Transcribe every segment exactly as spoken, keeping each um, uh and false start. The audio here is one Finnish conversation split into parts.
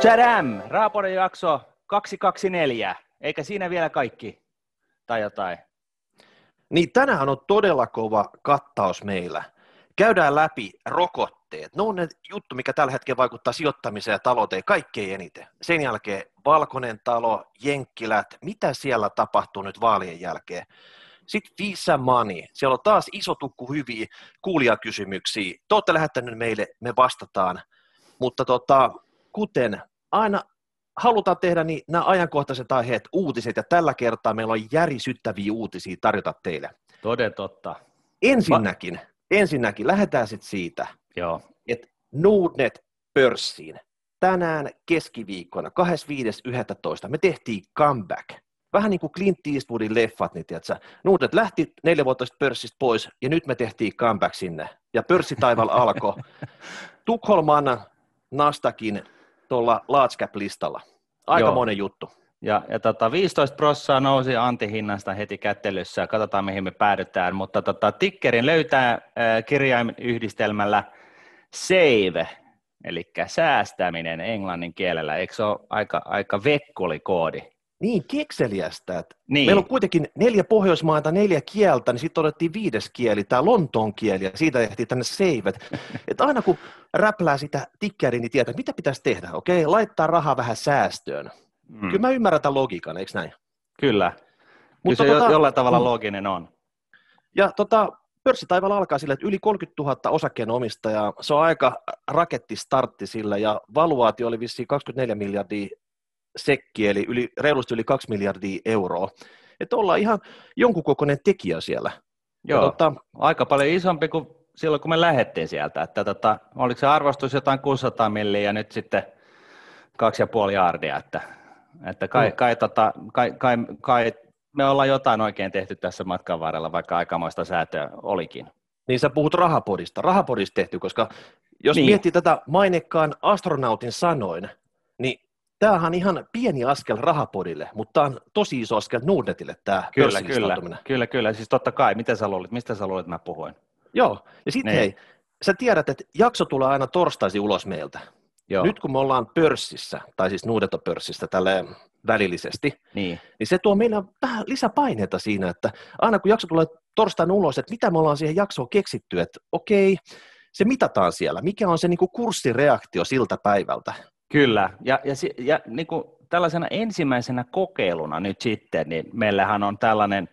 Tadam! Raapoden jakso kaksisataakaksikymmentäneljä. Eikä siinä vielä kaikki? Tai jotain? Niin tänään on todella kova kattaus meillä. Käydään läpi rokotteet. Ne on ne juttu, mikä tällä hetkellä vaikuttaa sijoittamiseen ja talouteen kaikkein eniten. Sen jälkeen Valkoinen talo, Jenkkilät, mitä siellä tapahtuu nyt vaalien jälkeen. Sitten Visa Money. Siellä on taas iso tukku hyviä kuulijakysymyksiä. Te olette lähettäneet meille, me vastataan. Mutta tota, kuten aina halutaan tehdä, niin nämä ajankohtaiset aiheet, uutiset, ja tällä kertaa meillä on järisyttäviä uutisia tarjota teille. Toden totta. Ensinnäkin, Va- ensinnäkin lähdetään sitten siitä, Joo. että Nordnet pörssiin tänään keskiviikkona kahdeskymmenesviides yhdestoista me tehtiin comeback. Vähän niin kuin Clint Eastwoodin leffat, niin tiedätkö, Nordnet lähti neljä vuotta pörssistä pois, ja nyt me tehtiin comeback sinne, ja pörssitaival alkoi Tukholman Nasdaqin tuolla large cap listalla. Aika Joo. monen juttu. Ja, ja tota, viisitoista prosenttia nousi antihinnasta heti kättelyssä, katsotaan mihin me päädytään, mutta tota, tikkerin löytää äh, kirjainyhdistelmällä save, eli säästäminen englannin kielellä, eikö se ole aika, aika vekkuli-koodi? Niin, kekseliästä. Että niin. Meillä on kuitenkin neljä Pohjoismaita, neljä kieltä, niin sitten otettiin viides kieli, tämä Lontoon kieli, ja siitä tehtiin tänne save. Että aina kun räplää sitä tikkeriä, niin tietää, mitä pitäisi tehdä. Okei, laittaa rahaa vähän säästöön. Mm. Kyllä mä ymmärrän tämän logiikan, eikö näin? Kyllä. Mutta Kyllä se tota, jollain tavalla looginen on. Ja tota, pörssitaival alkaa sillä, että yli kolmekymmentätuhatta osakkeenomistajaa, se on aika rakettistartti sillä, ja valuaatio oli vissiin kaksikymmentäneljä miljardia sekki, eli yli, reilusti yli kaksi miljardia euroa. Että ollaan ihan jonkun kokoinen tekijä siellä. Joo, tota, aika paljon isompi kuin silloin, kun me lähdettiin sieltä. Että tota, oliko se arvostus jotain kuusisataa milliä ja nyt sitten kaksi ja puoli jaardia. Että, että kai, mm. kai, tota, kai, kai, kai me ollaan jotain oikein tehty tässä matkan varrella, vaikka aikamoista säätöä olikin. Niin sä puhut rahapodista. Rahapodista tehty, koska jos niin. miettii tätä mainekkaan astronautin sanoin, niin tämähän on ihan pieni askel rahapodille, mutta tämä on tosi iso askel Nordnetille tämä kyllä, kyllä, kyllä, kyllä, siis totta kai, mitä sä luulit, mistä sä luulit, että mä puhuin? Joo, ja sitten niin. hei, sä tiedät, että jakso tulee aina torstaisin ulos meiltä. Joo. Nyt kun me ollaan pörssissä, tai siis Nordnet-pörssissä tälleen välillisesti, niin. niin se tuo meillä vähän lisäpaineita siinä, että aina kun jakso tulee torstaina ulos, että mitä me ollaan siihen jaksoon keksitty, että okei, se mitataan siellä, mikä on se niin kuin kurssireaktio siltä päivältä. Kyllä, ja, ja, ja niin kuin tällaisena ensimmäisenä kokeiluna nyt sitten, niin meillähän on tällainen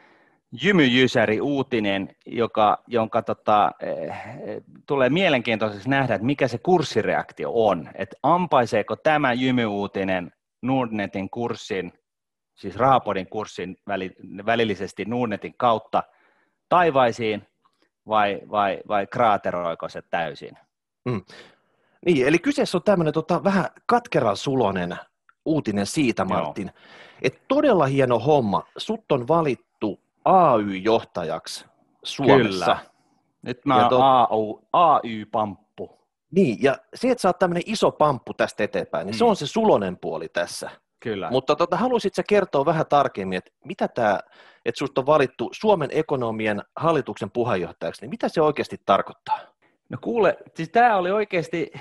jymyjysäri-uutinen, joka, jonka tota, eh, tulee mielenkiintoisesti nähdä, että mikä se kurssireaktio on, että ampaiseeko tämä jymyuutinen Nordnetin kurssin, siis Rahapodin kurssin väli, välillisesti Nordnetin kautta taivaisiin, vai, vai, vai kraateroiko se täysin? Mm. Niin, eli kyseessä on tämmöinen tota, vähän katkeran sulonen uutinen siitä, Martin, että todella hieno homma, sut on valittu A Y-johtajaksi Suomessa. Kyllä, nyt mä oon A Y-pamppu. Niin, ja se, että sä oot tämmöinen iso pamppu tästä eteenpäin, niin mm. se on se sulonen puoli tässä. Kyllä. Mutta tota, haluaisit sä kertoa vähän tarkemmin, että mitä tämä, että sut on valittu Suomen ekonomien hallituksen puheenjohtajaksi, niin mitä se oikeasti tarkoittaa? No kuule, siis tämä oli oikeasti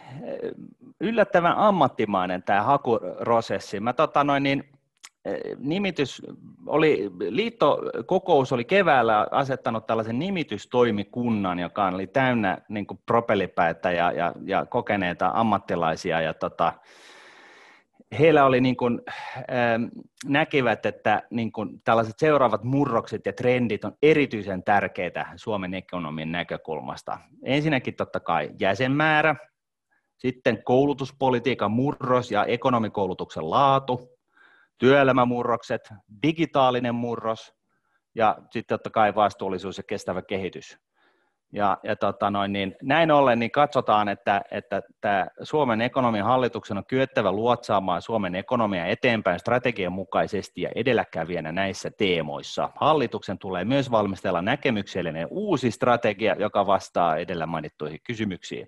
yllättävän ammattimainen tämä hakuprosessi. Mä tota noin niin, nimitys oli, liittokokous oli keväällä asettanut tällaisen nimitystoimikunnan, joka oli täynnä niin kuin propellipäitä ja, ja, ja kokeneita ammattilaisia ja tota, heillä oli niin kuin, äh, näkivät, että niin kuin tällaiset seuraavat murrokset ja trendit on erityisen tärkeitä Suomen ekonomian näkökulmasta. Ensinnäkin totta kai jäsenmäärä, sitten koulutuspolitiikan murros ja ekonomikoulutuksen laatu, työelämämurrokset, digitaalinen murros ja sitten totta kai vastuullisuus ja kestävä kehitys. Ja, ja tota noin, niin näin ollen niin katsotaan, että, että tämä Suomen ekonomian hallituksen on kyettävä luotsaamaan Suomen ekonomia eteenpäin strategian mukaisesti ja edelläkävijänä näissä teemoissa. Hallituksen tulee myös valmistella näkemyksellinen uusi strategia, joka vastaa edellä mainittuihin kysymyksiin.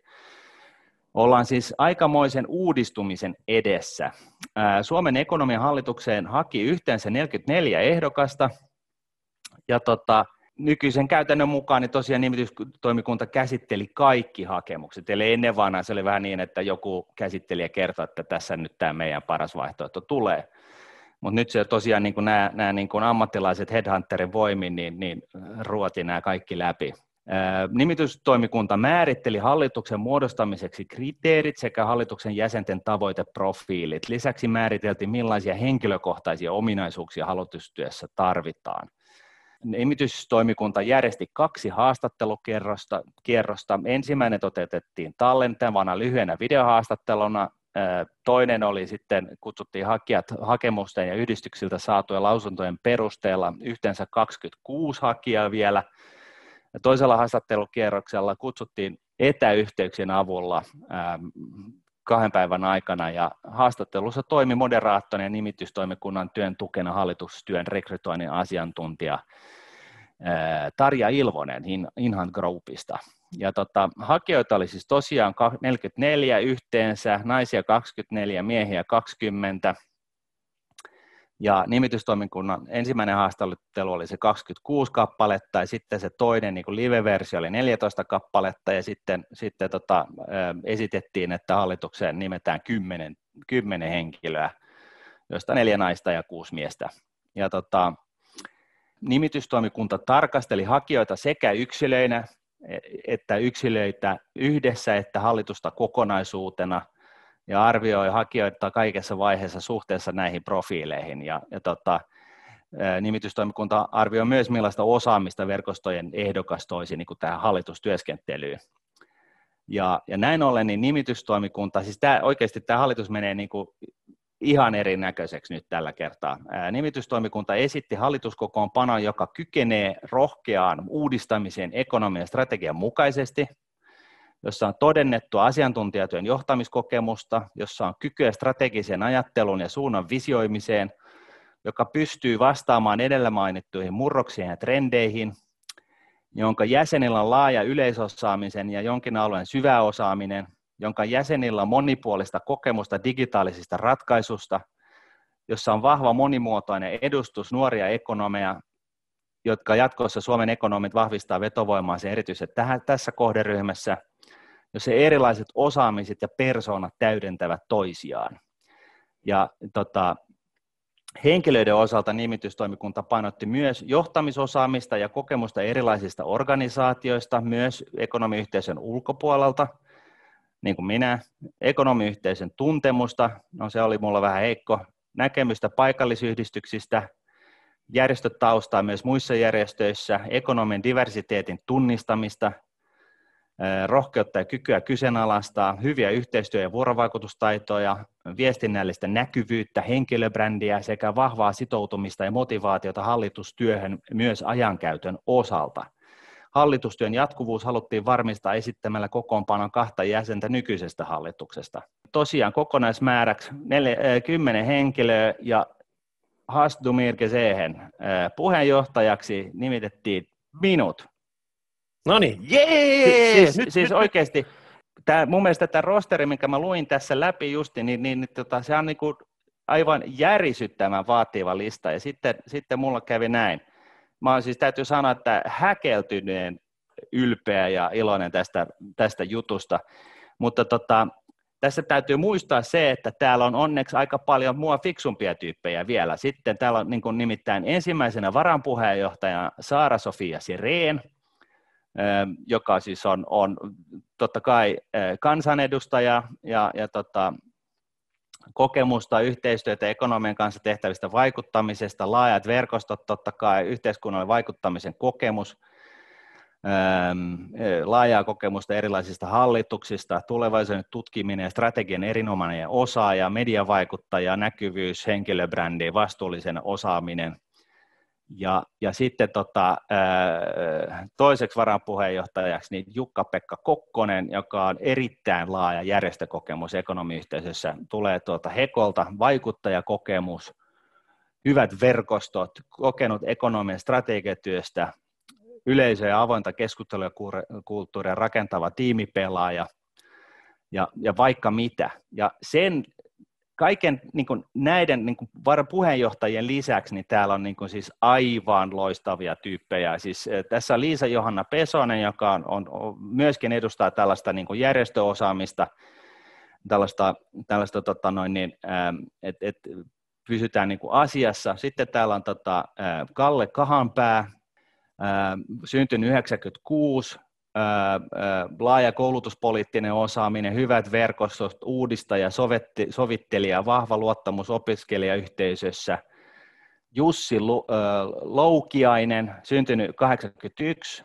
Ollaan siis aikamoisen uudistumisen edessä. Suomen ekonomian hallitukseen haki yhteensä neljäkymmentäneljä ehdokasta, ja tota, nykyisen käytännön mukaan niin tosiaan nimitystoimikunta käsitteli kaikki hakemukset, eli ennen vanhaa se oli vähän niin, että joku käsittelijä kertoi, että tässä nyt tämä meidän paras vaihtoehto tulee. Mutta nyt se tosiaan niin kuin nämä, nämä niin kuin ammattilaiset headhunterin voimin, niin, niin ruoti nämä kaikki läpi. Ää, nimitystoimikunta määritteli hallituksen muodostamiseksi kriteerit sekä hallituksen jäsenten tavoiteprofiilit. Lisäksi määriteltiin, millaisia henkilökohtaisia ominaisuuksia hallitustyössä tarvitaan. Nimitystoimikunta järjesti kaksi haastattelukierrosta. Kierrosta. Ensimmäinen toteutettiin tallentavana lyhyenä videohaastatteluna. Toinen oli sitten, kutsuttiin hakijat hakemusten ja yhdistyksiltä saatujen lausuntojen perusteella, yhteensä kaksikymmentäkuusi hakijaa vielä. Ja toisella haastattelukierroksella kutsuttiin etäyhteyksien avulla kahden päivän aikana, ja haastattelussa toimi moderaattori ja nimitystoimikunnan työn tukena hallitustyön rekrytoinnin asiantuntija Tarja Ilvonen Inhan Groupista. Ja tota, hakijoita oli siis tosiaan neljäkymmentäneljä yhteensä, naisia kaksikymmentäneljä, miehiä kaksikymmentä. Ja nimitystoimikunnan ensimmäinen haastattelu oli se kaksikymmentäkuusi kappaletta, ja sitten se toinen niin kuin live-versio oli neljätoista kappaletta, ja sitten, sitten tota, esitettiin, että hallitukseen nimetään kymmenen, kymmenen henkilöä, joista neljä naista ja kuusi miestä. Ja tota, nimitystoimikunta tarkasteli hakijoita sekä yksilöinä, että yksilöitä yhdessä, että hallitusta kokonaisuutena, ja arvioi hakijoita kaikessa vaiheessa suhteessa näihin profiileihin. Ja, ja tota, nimitystoimikunta arvioi myös, millaista osaamista verkostojen ehdokas toisi niin kuin tähän hallitustyöskentelyyn. Ja, ja näin ollen niin nimitystoimikunta, siis tämä, oikeasti tämä hallitus menee niin kuin ihan erinäköiseksi nyt tällä kertaa. Ää, nimitystoimikunta esitti hallituskokoonpanon, joka kykenee rohkeaan uudistamiseen ekonomian strategian mukaisesti, jossa on todennettua asiantuntijatyön johtamiskokemusta, jossa on kykyä strategiseen ajatteluun ja suunnan visioimiseen, joka pystyy vastaamaan edellä mainittuihin murroksiin ja trendeihin, jonka jäsenillä on laaja yleisosaamisen ja jonkin alueen syvä osaaminen, jonka jäsenillä on monipuolista kokemusta digitaalisista ratkaisusta, jossa on vahva monimuotoinen edustus nuoria ekonomeja, jotka jatkossa Suomen ekonomit vahvistaa vetovoimaansa erityisesti tähän, tässä kohderyhmässä, jossa erilaiset osaamiset ja persoonat täydentävät toisiaan. Ja tota, henkilöiden osalta nimitystoimikunta painotti myös johtamisosaamista ja kokemusta erilaisista organisaatioista, myös ekonomiyhteisön ulkopuolelta, niin kuin minä, ekonomiyhteisön tuntemusta, no se oli mulla vähän heikko, näkemystä paikallisyhdistyksistä, järjestötaustaa myös muissa järjestöissä, ekonomin diversiteetin tunnistamista, rohkeutta ja kykyä kyseenalaistaa, hyviä yhteistyö- ja vuorovaikutustaitoja, viestinnällistä näkyvyyttä, henkilöbrändiä sekä vahvaa sitoutumista ja motivaatiota hallitustyöhön myös ajankäytön osalta. Hallitustyön jatkuvuus haluttiin varmistaa esittämällä kokoonpanon kahta jäsentä nykyisestä hallituksesta. Tosiaan kokonaismääräksi kymmenen henkilöä, ja hast du mir gesehen. Puheenjohtajaksi nimitettiin minut. No niin, jee! Siis, nyt, siis nyt, oikeasti, tää, mun mielestä tämä rosteri, minkä mä luin tässä läpi justi, niin, niin tota, se on niinku aivan järisyttävän vaativa lista, ja sitten, sitten mulla kävi näin. Mä oon siis, täytyy sanoa, että häkeltyneen ylpeä ja iloinen tästä, tästä jutusta, mutta tota, tässä täytyy muistaa se, että täällä on onneksi aika paljon mua fiksumpia tyyppejä vielä. Sitten täällä on niin kuin nimittäin ensimmäisenä varanpuheenjohtajana Saara-Sofia Sirén, joka siis on, on totta kai kansanedustaja ja, ja tota, kokemusta yhteistyötä ekonomian kanssa tehtävistä vaikuttamisesta, laajat verkostot, totta kai yhteiskunnalle vaikuttamisen kokemus, laajaa kokemusta erilaisista hallituksista, tulevaisuuden tutkiminen ja strategian erinomainen osaaja, mediavaikuttaja, näkyvyys, henkilöbrändi, vastuullisen osaaminen. Ja, ja sitten tota, toiseksi varapuheenjohtajaksi niin Jukka-Pekka Kokkonen, joka on erittäin laaja järjestökokemus ekonomiyhteisössä, tulee tuolta Hekolta, vaikuttajakokemus, hyvät verkostot, kokenut ekonomian strategiatyöstä, yleisö- ja avointa keskustelua ja kulttuuria rakentava tiimipelaaja ja, ja vaikka mitä. Ja sen kaiken niin kuin näiden niin kuin puheenjohtajien lisäksi niin täällä on niin kuin siis aivan loistavia tyyppejä. Siis, tässä on Liisa-Johanna Pesonen, joka on, on, on myöskin edustaa tällaista niin kuin järjestöosaamista, tällaista, tällaista tota noin, niin, että et pysytään niin kuin asiassa. Sitten täällä on tota, Kalle Kahanpää, syntynyt yhdeksänkymmentäkuusi, laaja koulutuspoliittinen osaaminen, hyvät verkostot, uudistaja, sovittelija, vahva luottamus opiskelijayhteisössä. Jussi Loukiainen, syntynyt kahdeksankymmentäyksi,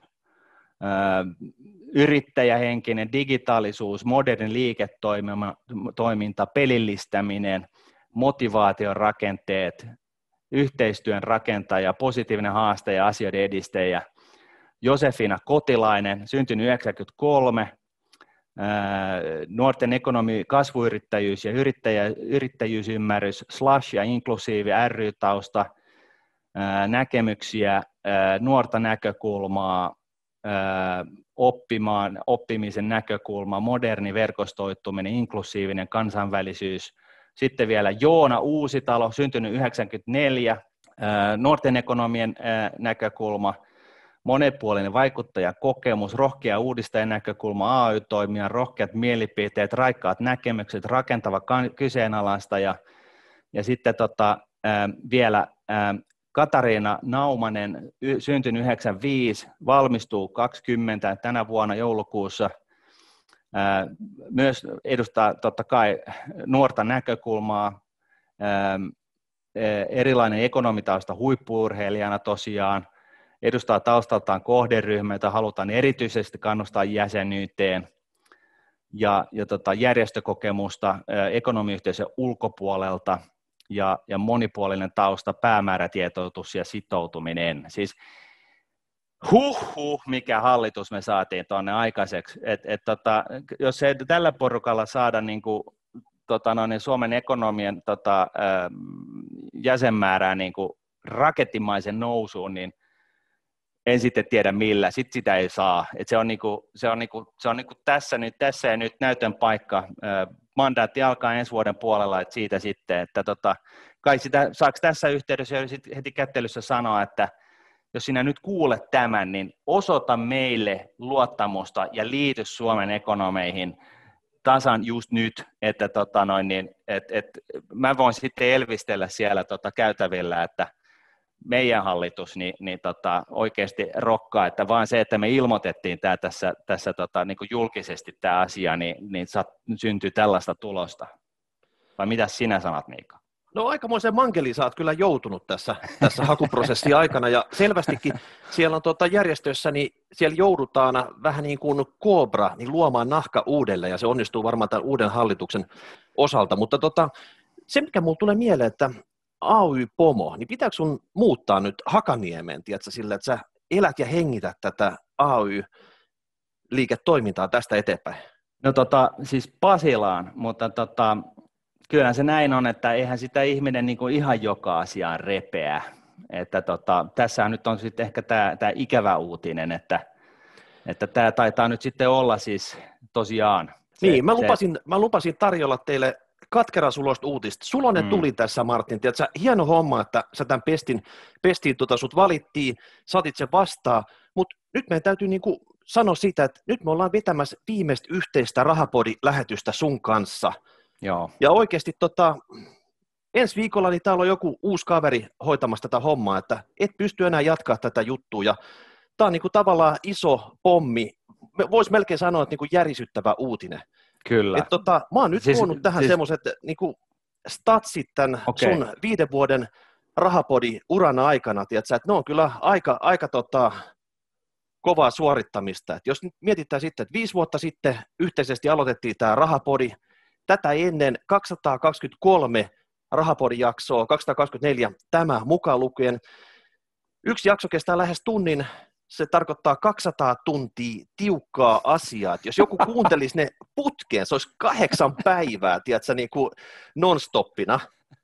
yrittäjähenkinen, digitaalisuus, moderni liiketoiminta, pelillistäminen, motivaation rakenteet, yhteistyön rakentaja, positiivinen haastaja ja asioiden edistäjä. Josefina Kotilainen, syntynyt yhdeksänkymmentäkolme, nuorten ekonomi, kasvuyrittäjyys ja yrittäjä, yrittäjyysymmärrys, slash ja inklusiivi ry-tausta, näkemyksiä, nuorta näkökulmaa, oppimaan, oppimisen näkökulma, moderni verkostoituminen, inklusiivinen kansainvälisyys. Sitten vielä Joona Uusitalo, syntynyt yhdeksänkymmentäneljä, nuorten ekonomien näkökulma, monipuolinen vaikuttajakokemus, rohkea uudistajan näkökulma, A Y-toimija, rohkeat mielipiteet, raikkaat näkemykset, rakentava kyseenalaista ja, ja sitten tota, ää, vielä ää, Katariina Naumanen, syntynyt yhdeksänkymmentäviisi, valmistuu kaksikymmentä tänä vuonna joulukuussa, ää, myös edustaa totta kai nuorta näkökulmaa, ää, erilainen ekonomitausta huippu-urheilijana tosiaan, edustaa taustaltaan kohderyhmää, jota halutaan erityisesti kannustaa jäsenyyteen ja, ja tota, järjestökokemusta ekonomiyhteisön ulkopuolelta ja, ja monipuolinen tausta, päämäärätietoisuus ja sitoutuminen. Siis huh, mikä hallitus me saatiin tuonne aikaiseksi. Et, et, tota, jos ei tällä porukalla saada niin kuin, tota, no, niin Suomen ekonomian tota, jäsenmäärää niin kuin rakettimaisen nousuun, niin en sitten tiedä millä, sitten sitä ei saa. Et se on, niinku, se on, niinku, se on niinku tässä, nyt, tässä ja nyt näytön paikka. Mandaatti alkaa ensi vuoden puolella, että siitä sitten, että tota, kai sitä, saako tässä yhteydessä jo heti kättelyssä sanoa, että jos sinä nyt kuulet tämän, niin osoita meille luottamusta ja liity Suomen ekonomeihin tasan just nyt, että tota noin, niin, et, et, mä voin sitten elvistellä siellä tota käytävillä, että meidän hallitus niin, niin tota, oikeasti rokkaa, että vaan se, että me ilmoitettiin tämä tässä, tässä tota, niin kuin julkisesti tämä asia, niin, niin syntyy tällaista tulosta. Vai mitä sinä sanat, Miika? No aikamoisen mankeliin sä oot kyllä joutunut tässä, tässä hakuprosessin aikana, ja selvästikin siellä on tota järjestössä, niin siellä joudutaan vähän niin kuin kobra niin luomaan nahka uudelleen, ja se onnistuu varmaan tämän uuden hallituksen osalta, mutta tota, se mikä mulle tulee mieleen, että A Y-pomo, niin pitääkö sun muuttaa nyt Hakaniemeen, tiedätkö, sillä, että sä elät ja hengität tätä A Y-liiketoimintaa tästä eteenpäin? No tota, siis Pasilaan, mutta tota, kyllähän se näin on, että eihän sitä ihminen niin kuin ihan joka asiaan repeä. Että tota, tässä nyt on sitten ehkä tämä, tämä ikävä uutinen, että, että tämä taitaa nyt sitten olla siis tosiaan. Se, niin, mä lupasin, se... mä lupasin tarjolla teille katkeran sulosta uutista. Sulonen mm. tuli tässä, Martin. Tiedätkö, hieno homma, että sä tämän pestin, pestiin tota, sut valittiin, saatit sen vastaan, mutta nyt meidän täytyy niinku sanoa sitä, että nyt me ollaan vetämässä viimeistä yhteistä Rahapodi-lähetystä sun kanssa. Joo. Ja oikeasti tota, ensi viikolla niin täällä on joku uusi kaveri hoitamassa tätä hommaa, että et pysty enää jatkaa tätä juttua. Ja tää on niinku tavallaan iso pommi. Voisi melkein sanoa, että niinku järisyttävä uutinen. Kyllä. Et tota, mä oon nyt siis, tuonut tähän siis... semmoiset niinku statsit tämän okay. sun viiden vuoden Rahapodi-uran aikana, tiedätkö, että ne on kyllä aika, aika tota, kovaa suorittamista. Et jos nyt mietitään sitten, että viisi vuotta sitten yhteisesti aloitettiin tämä Rahapodi, tätä ennen kaksisataakaksikymmentäkolme Rahapodi-jaksoa, kaksisataakaksikymmentäneljä tämä mukaan lukien. Yksi jakso kestää lähes tunnin, se tarkoittaa kaksisataa tuntia tiukkaa asiaa. Et jos joku kuuntelisi ne putkeen, se olisi kahdeksan päivää, tiedätkö, niin kuin non-stoppina.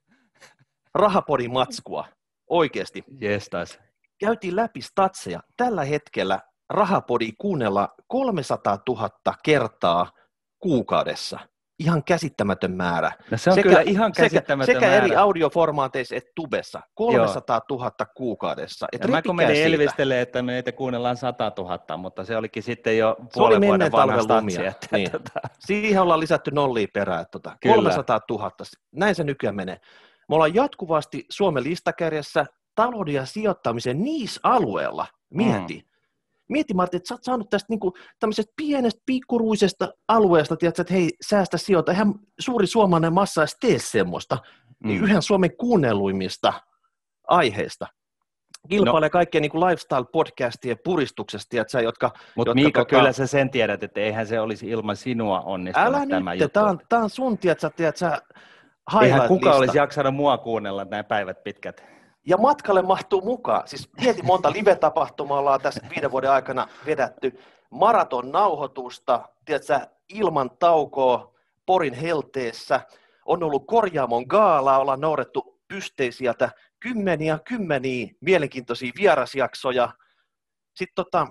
Rahapodin matskua, oikeasti. Yes, taas. Käytiin läpi statseja. Tällä hetkellä Rahapodi kuunnella kolmesataatuhatta kertaa kuukaudessa. ihan käsittämätön määrä. No se on sekä, kyllä ihan käsittämätön sekä, sekä määrä. eri audioformaateissa että tubessa. kolmesataatuhatta kuukaudessa. Et mä kun menin elvistelemään, että meitä kuunnellaan sata tuhatta, mutta se olikin sitten jo puolen vuoden vanha statsi. Niin. Tota... Siihen ollaan lisätty nollia perään. Tota. kolmesataatuhatta. Näin se nykyään menee. Me ollaan jatkuvasti Suomen listakärjessä talouden ja sijoittamisen niissä alueella. Mieti. Mm. Mieti, Martti, että sä oot saanut tästä niinku tämmöisestä pienestä, pikkuruisesta alueesta, tiedätkö, että hei, säästä sijoita. Eihän suuri suomalainen massa edes tee semmoista. Mm. Niin yhden Suomen kuunnelluimmista aiheista. Kilpailee no. kaikkea niin kuin lifestyle-podcastien puristuksesta, tiedätkö, jotka... Mutta Miika, tota... kyllä sä sen tiedät, että eihän se olisi ilman sinua onnistunut Älä tämä nyt, juttu. Tämä on, tämä on sun, tiedätkö, tiedätkö eihän kuka olisi jaksanut mua kuunnella näin päivät pitkät. Ja matkalle mahtuu mukaan. Siis mieti monta live-tapahtumaa ollaan tässä viiden vuoden aikana vedetty. Maraton nauhoitusta, tiedätkö, ilman taukoa Porin helteessä. On ollut Korjaamon gaalaa, ollaan noudattu pysteisiltä kymmeniä kymmeniä mielenkiintoisia vierasjaksoja. Sitten tota,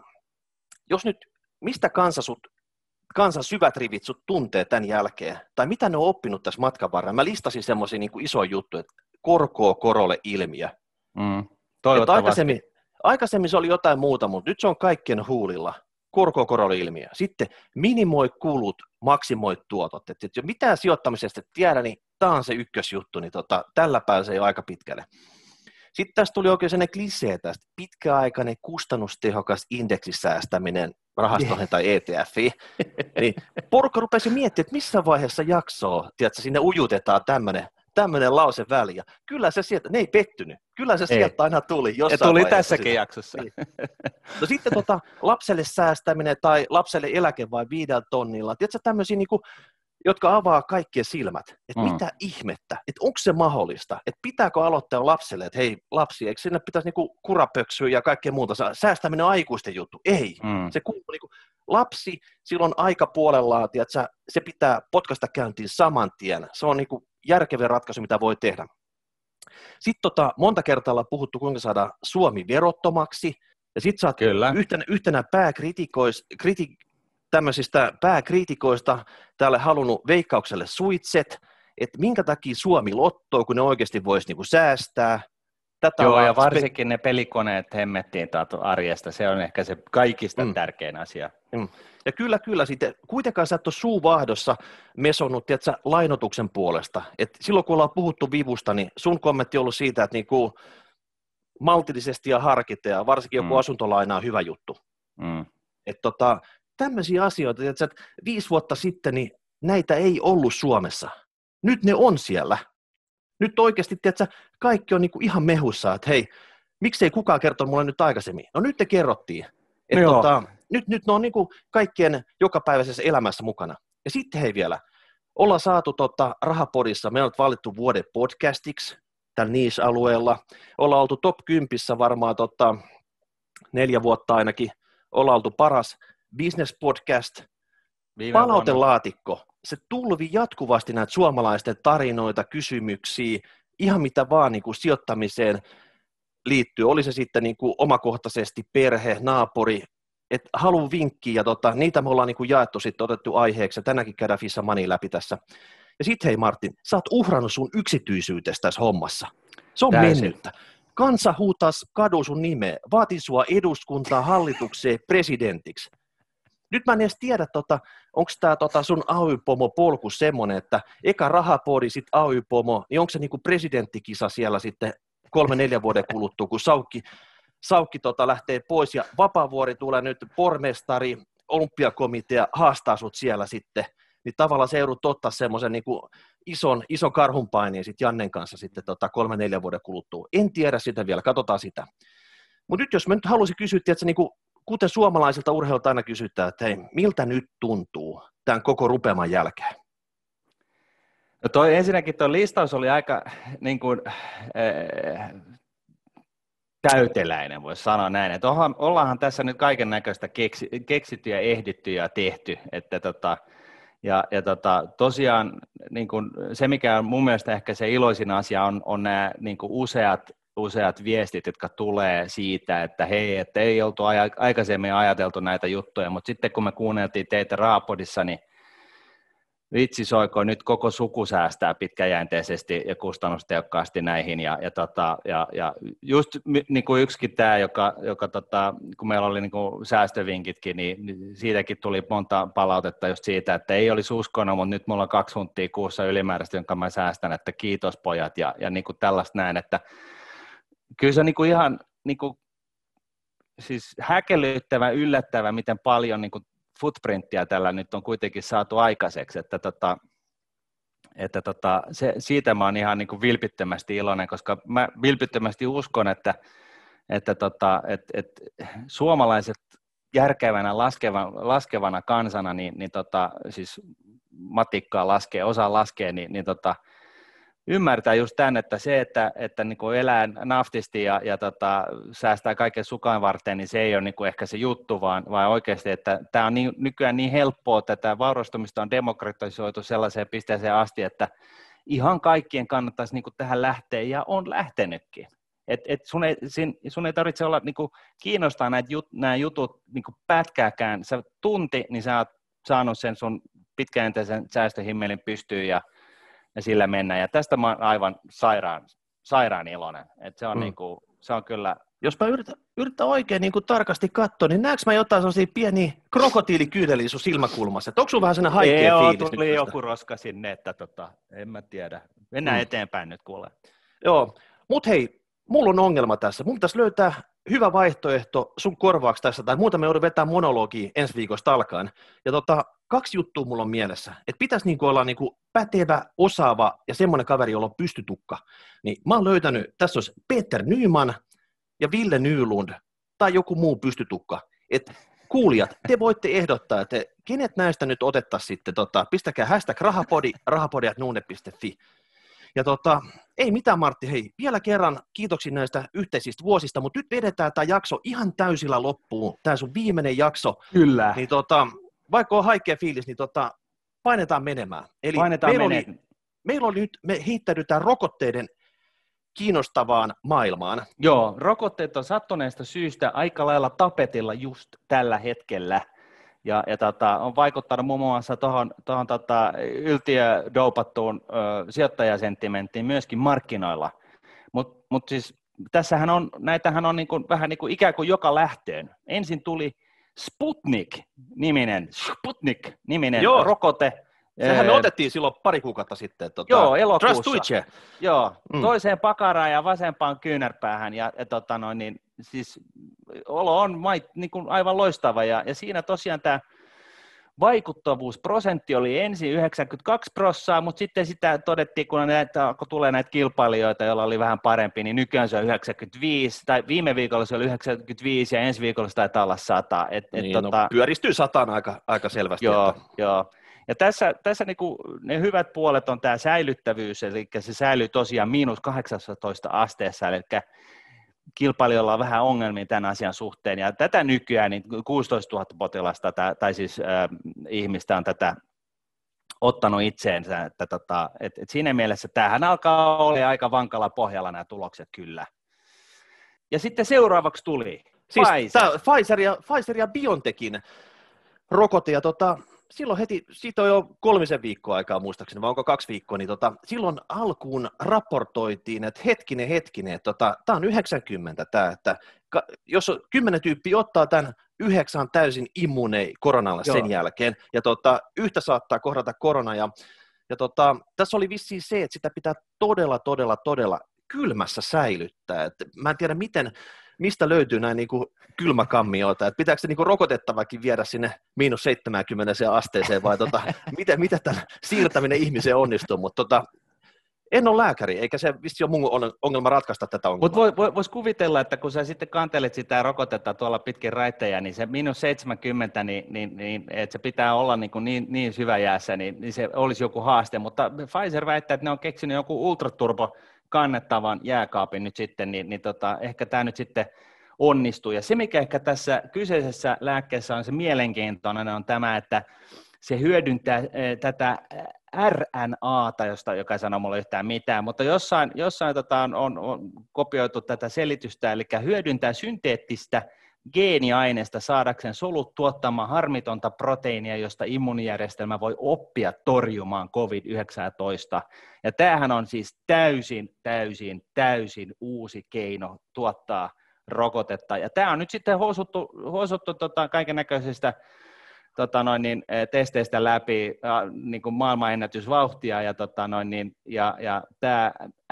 jos nyt, mistä kansa, sut, kansan syvät rivit sut tuntee tämän jälkeen? Tai mitä ne on oppinut tässä matkan varrella? Mä listasin semmoisia niin kuin isoja juttuja, että korkoa korolle ilmiö. Mm, toivottavasti. Aikaisemmin, aikaisemmin se oli jotain muuta, mutta nyt se on kaikkien huulilla. Korkoa korolle ilmiö. Sitten minimoi kulut, maksimoi tuotot. Et, et jos mitään sijoittamisesta et tiedä, niin tämä on se ykkösjuttu, niin tota, tällä pääsee jo aika pitkälle. Sitten tästä tuli oikein sellainen klisee tästä, pitkäaikainen kustannustehokas indeksisäästäminen rahastoihin yeah. tai E T Fiin. Niin porukka rupesi miettimään, että missä vaiheessa jaksoa, tiedätkö, sinne ujutetaan tämmöinen tämmöinen lause väliä. Kyllä se sieltä, ne ei pettynyt. Kyllä se ei. Sieltä aina tuli jossain ja tuli vaiheessa tässäkin sitä. jaksossa. Niin. No sitten tota, lapselle säästäminen tai lapselle eläke vai viidellä tonnilla. Tiedätkö tämmöisiä, niin kuin, jotka avaa kaikkien silmät. Että mm. mitä ihmettä, että onko se mahdollista, että pitääkö aloittaa lapselle, että hei lapsi, eikö sinne pitäisi niin kurapöksyä ja kaikkea muuta. Säästäminen on aikuisten juttu. Ei, mm. se kuuluu niin kuin, lapsi silloin aika puolellaan, tiedätkö, se pitää potkasta käyntiin saman tien. Se on niin kuin järkevä ratkaisu, mitä voi tehdä. Sitten tota, monta kertaa ollaan puhuttu, kuinka saada Suomi verottomaksi. Ja sitten sä oot yhtenä, yhtenä pääkritikoista, kriti, tämmöisistä pääkritikoista täällä halunnut Veikkaukselle suitset, että minkä takia Suomi lottoo, kun ne oikeasti voisi niinku säästää. Tätä Joo, ja varsinkin spe- ne pelikoneet hemmettiin arjesta. Se on ehkä se kaikista mm. tärkein asia. Mm. Ja kyllä, kyllä. Sitten, kuitenkaan sä et ole suuvahdossa mesonnut, tiedätkö, lainotuksen puolesta. Et silloin, kun ollaan puhuttu vivusta, niin sun kommentti on ollut siitä, että niinku maltillisesti ja harkita, ja varsinkin joku mm. asuntolaina on hyvä juttu. Mm. Että tota, tämmöisiä asioita, tiedätkö, että viisi vuotta sitten niin näitä ei ollut Suomessa. Nyt ne on siellä. Nyt oikeasti, tiedätkö, kaikki on niinku ihan mehussa, että hei, miksei kukaan kertonut mulle nyt aikaisemmin? No nyt te kerrottiin. Että no tota, nyt, nyt ne on niinku kaikkien jokapäiväisessä elämässä mukana. Ja sitten hei vielä, ollaan saatu tota, Rahapodissa, me on valittu vuoden podcastiksi tällä niche-alueella. Ollaan oltu top kympissä varmaan tota, neljä vuotta ainakin. Ollaan oltu paras business podcast. Palautelaatikko. Se tulvi jatkuvasti näitä suomalaisten tarinoita, kysymyksiä, ihan mitä vaan niin kuin sijoittamiseen liittyy. Oli se sitten niin kuin omakohtaisesti perhe, naapuri, että haluan vinkkiä, ja tota, niitä me ollaan niin kuin jaettu sitten, otettu aiheeksi, ja tänäänkin käydään Fissa Money läpi tässä. Ja sitten hei Martin, sä oot uhrannut sun yksityisyytestä tässä hommassa. Se on Täysin. mennyttä. Kansa huutas kadu sun nimeä, vaati sua eduskuntaa, hallitukseen, presidentiksi. Nyt mä en edes tiedä, tota, onko tämä tota sun A Y-pomo-polku semmoinen, että eka Rahapodi, sitten A Y-pomo, niin onko se niinku presidenttikisa siellä sitten kolme neljä vuoden kuluttua, kun Saukki, Saukki tota lähtee pois ja Vapaavuori tulee nyt pormestari, olympiakomitea haastaa sut siellä sitten, niin tavallaan se joudut ottaa semmoisen niinku ison, ison karhunpaineen sitten Jannen kanssa sitten tota kolme neljä vuoden kuluttua. En tiedä sitä vielä, katsotaan sitä. Mutta nyt jos mä nyt haluaisin kysyä, että niinku kuten suomalaisilta urheilta aina kysytään, että hei, miltä nyt tuntuu tämän koko rupeaman jälkeen? No toi, ensinnäkin tuo listaus oli aika niin kuin, äh, täyteläinen, voisi sanoa näin. Että onhan, ollaanhan tässä nyt kaiken näköistä keksi, keksitty ja ehditty ja tehty. Että tota, ja, ja tota, tosiaan niin kuin se, mikä on mun mielestä ehkä se iloisin asia, on, on nämä niin kuin useat useat viestit, jotka tulee siitä, että hei, että ei oltu aikaisemmin ajateltu näitä juttuja, mutta sitten kun me kuunneltiin teitä Rahapodissa, niin vitsi soiko, nyt koko suku säästää pitkäjänteisesti ja kustannustehokkaasti näihin, ja, ja, tota, ja, ja just niin kuin yksikin tämä, joka, joka tota, kun meillä oli niin kuin säästövinkitkin, niin, niin siitäkin tuli monta palautetta just siitä, että ei olisi uskonut, mutta nyt mulla on kaksi huntia kuussa ylimääräistä, jonka mä säästän, että kiitos pojat, ja, ja niin kuin tällaista näin, että kyllä se on niin kuin ihan niin kuin, siis häkellyttävä, yllättävä, miten paljon niin kuin footprinttiä tällä nyt on kuitenkin saatu aikaiseksi, että, tota, että tota, se, siitä mä oon ihan niin kuin vilpittömästi iloinen, koska mä vilpittömästi uskon, että, että tota, et, et suomalaiset järkevänä laskevana, laskevana kansana, niin, niin tota, siis matikkaa laskee, osaa laskea, niin, niin tota, ymmärtää just tämän, että se, että, että niin kuin elää naftisti ja, ja tota, säästää kaiken sukan varten, niin se ei ole niin kuin ehkä se juttu, vaan, vaan oikeasti, että tämä on niin, nykyään niin helppoa, että tämä vaurastumista on demokratisoitu sellaiseen pisteeseen asti, että ihan kaikkien kannattaisi niin kuin tähän lähteä, ja on lähtenytkin. Et, et sun, ei, sun ei tarvitse olla niin kuin kiinnostaa näitä jut, nämä jutut niin kuin pätkääkään. Sä tunti, niin sä oot saanut sen sun pitkäjänteisen säästöhimmelin pystyyn, ja ja sillä mennään. Ja tästä mä oon aivan sairaan, sairaan iloinen. Et se, on mm. niinku, se on kyllä... Jos mä yritän, yritän oikein niin kuin tarkasti katsoa, niin näetkö mä jotain sellaisia pieniä krokotiilikyydeliä sun silmäkulmassa? Onko sulla vähän sellainen haikea Joo, fiilis? Tuli joku roska sinne, että tota, en mä tiedä. Mennään mm. eteenpäin nyt kuule. Joo, mut hei, mulla on ongelma tässä. Mun pitäisi löytää hyvä vaihtoehto sun korvaaksi tässä, tai muuta me joudun vetämään monologia ensi viikosta alkaen. Ja tota, kaksi juttua mulla on mielessä, että pitäisi niinku olla niinku pätevä, osaava ja semmoinen kaveri, jolla on pystytukka. Niin mä oon löytänyt, tässä olisi Peter Nyman ja Ville Nylund tai joku muu pystytukka. Et kuulijat, te voitte ehdottaa, että kenet näistä nyt otettaisiin sitten, tota, pistäkää hashtag rahapodi, rahapodi at nuune piste fi. Ja tota, ei mitään Martti, hei, vielä kerran kiitoksia näistä yhteisistä vuosista, mutta nyt vedetään tämä jakso ihan täysillä loppuun, tämä sun viimeinen jakso. Kyllä. Niin tota, vaikka on haikea fiilis, niin tota, painetaan menemään. Eli painetaan meillä, mene- oli, meillä oli nyt, me heittäydytään rokotteiden kiinnostavaan maailmaan. Joo, rokotteet on sattuneesta syystä aika lailla tapetilla just tällä hetkellä. Ja, ja tota, on vaikuttanut muun muassa tuohon tota, yltiödoupattuun ö, sijoittajasenttimenttiin myöskin markkinoilla. Mutta mut siis tässähän on, näitähän on niinku, vähän niin kuin ikään kuin joka lähtöön. Ensin tuli Sputnik-niminen, Sputnik-niminen Joo. rokote. Sehän me otettiin silloin pari kuukautta sitten. Tota, Joo, elokuussa. Joo, mm. toiseen pakaraan ja vasempaan kyynärpäähän. Ja, ja tota noin, niin, siis olo on mait, niin kuin aivan loistava. Ja, ja siinä tosiaan tämä vaikuttavuusprosentti oli ensin yhdeksänkymmentäkaksi prosenttia, mutta sitten sitä todettiin, kun, näitä, kun tulee näitä kilpailijoita, joilla oli vähän parempi, niin nykyään se on yhdeksänkymmentäviisi, tai viime viikolla se oli yhdeksänkymmentäviisi ja ensi viikolla se taitaa olla sata. Et, et, niin, tota, no, pyöristyy sataan aika, aika selvästi. Joo, että... joo. Ja tässä, tässä niinku ne hyvät puolet on tämä säilyttävyys, eli se säilyy tosiaan miinus kahdeksantoista asteessa, eli kilpailijoilla on vähän ongelmia tämän asian suhteen, ja tätä nykyään niin kuusitoistatuhatta potilasta tai, tai siis äh, ihmistä on tätä ottanut itseensä, että tota, et, et siinä mielessä tämähän alkaa olla aika vankalla pohjalla nämä tulokset kyllä. Ja sitten seuraavaksi tuli siis Pfizer. Pfizer, ja, Pfizer ja BioNTechin rokote, ja tota, silloin heti, siitä on jo kolmisen viikkoa aikaa muistaakseni, vai onko kaksi viikkoa, niin tota, silloin alkuun raportoitiin, että hetkinen, hetkinen, että tota, tämä on yhdeksänkymmentä tämä, että ka, jos on kymmenen tyyppiä ottaa tämän, yhdeksän on täysin immunei koronalla Joo. sen jälkeen, ja tota, yhtä saattaa kohdata korona, ja, ja tota, tässä oli vissiin se, että sitä pitää todella, todella, todella kylmässä säilyttää, että mä en tiedä miten, mistä löytyy näin niin kuin kylmäkammioita, että pitääkö se niin kuin rokotettavakin viedä sinne miinus seitsemäänkymmeneen asteeseen, vai tota, miten, miten tämän siirtäminen ihmiseen onnistuu, mutta tota, en ole lääkäri, eikä se vissi ole mun ongelma ratkaista tätä ongelmaa. Mutta voi, voisi kuvitella, että kun sä sitten kantelet sitä rokotetta tuolla pitkin raittejä, niin se miinus seitsemänkymmentä, niin, niin, niin että se pitää olla niin, niin, niin syvä jäässä, niin, niin se olisi joku haaste, mutta Pfizer väittää, että ne on keksinyt joku ultraturbo kannettavan jääkaapin nyt sitten, niin, niin tota, ehkä tämä nyt sitten onnistuu. Ja se, mikä ehkä tässä kyseisessä lääkkeessä on se mielenkiintoinen, on tämä, että se hyödyntää eh, tätä R N A:ta, josta joka ei sano mulle yhtään mitään, mutta jossain, jossain tota, on, on, on kopioitu tätä selitystä, eli hyödyntää synteettistä geeniaineesta saadakseen solut tuottamaan harmitonta proteiinia, josta immuunijärjestelmä voi oppia torjumaan covid yhdeksäntoista. Ja tämähän on siis täysin, täysin, täysin uusi keino tuottaa rokotetta. Ja tämä on nyt sitten housuttu, housuttu tota, kaiken näköisistä tota noin, niin, testeistä läpi niin kuin maailmanennätysvauhtia, ja, tota noin, niin, ja, ja tämä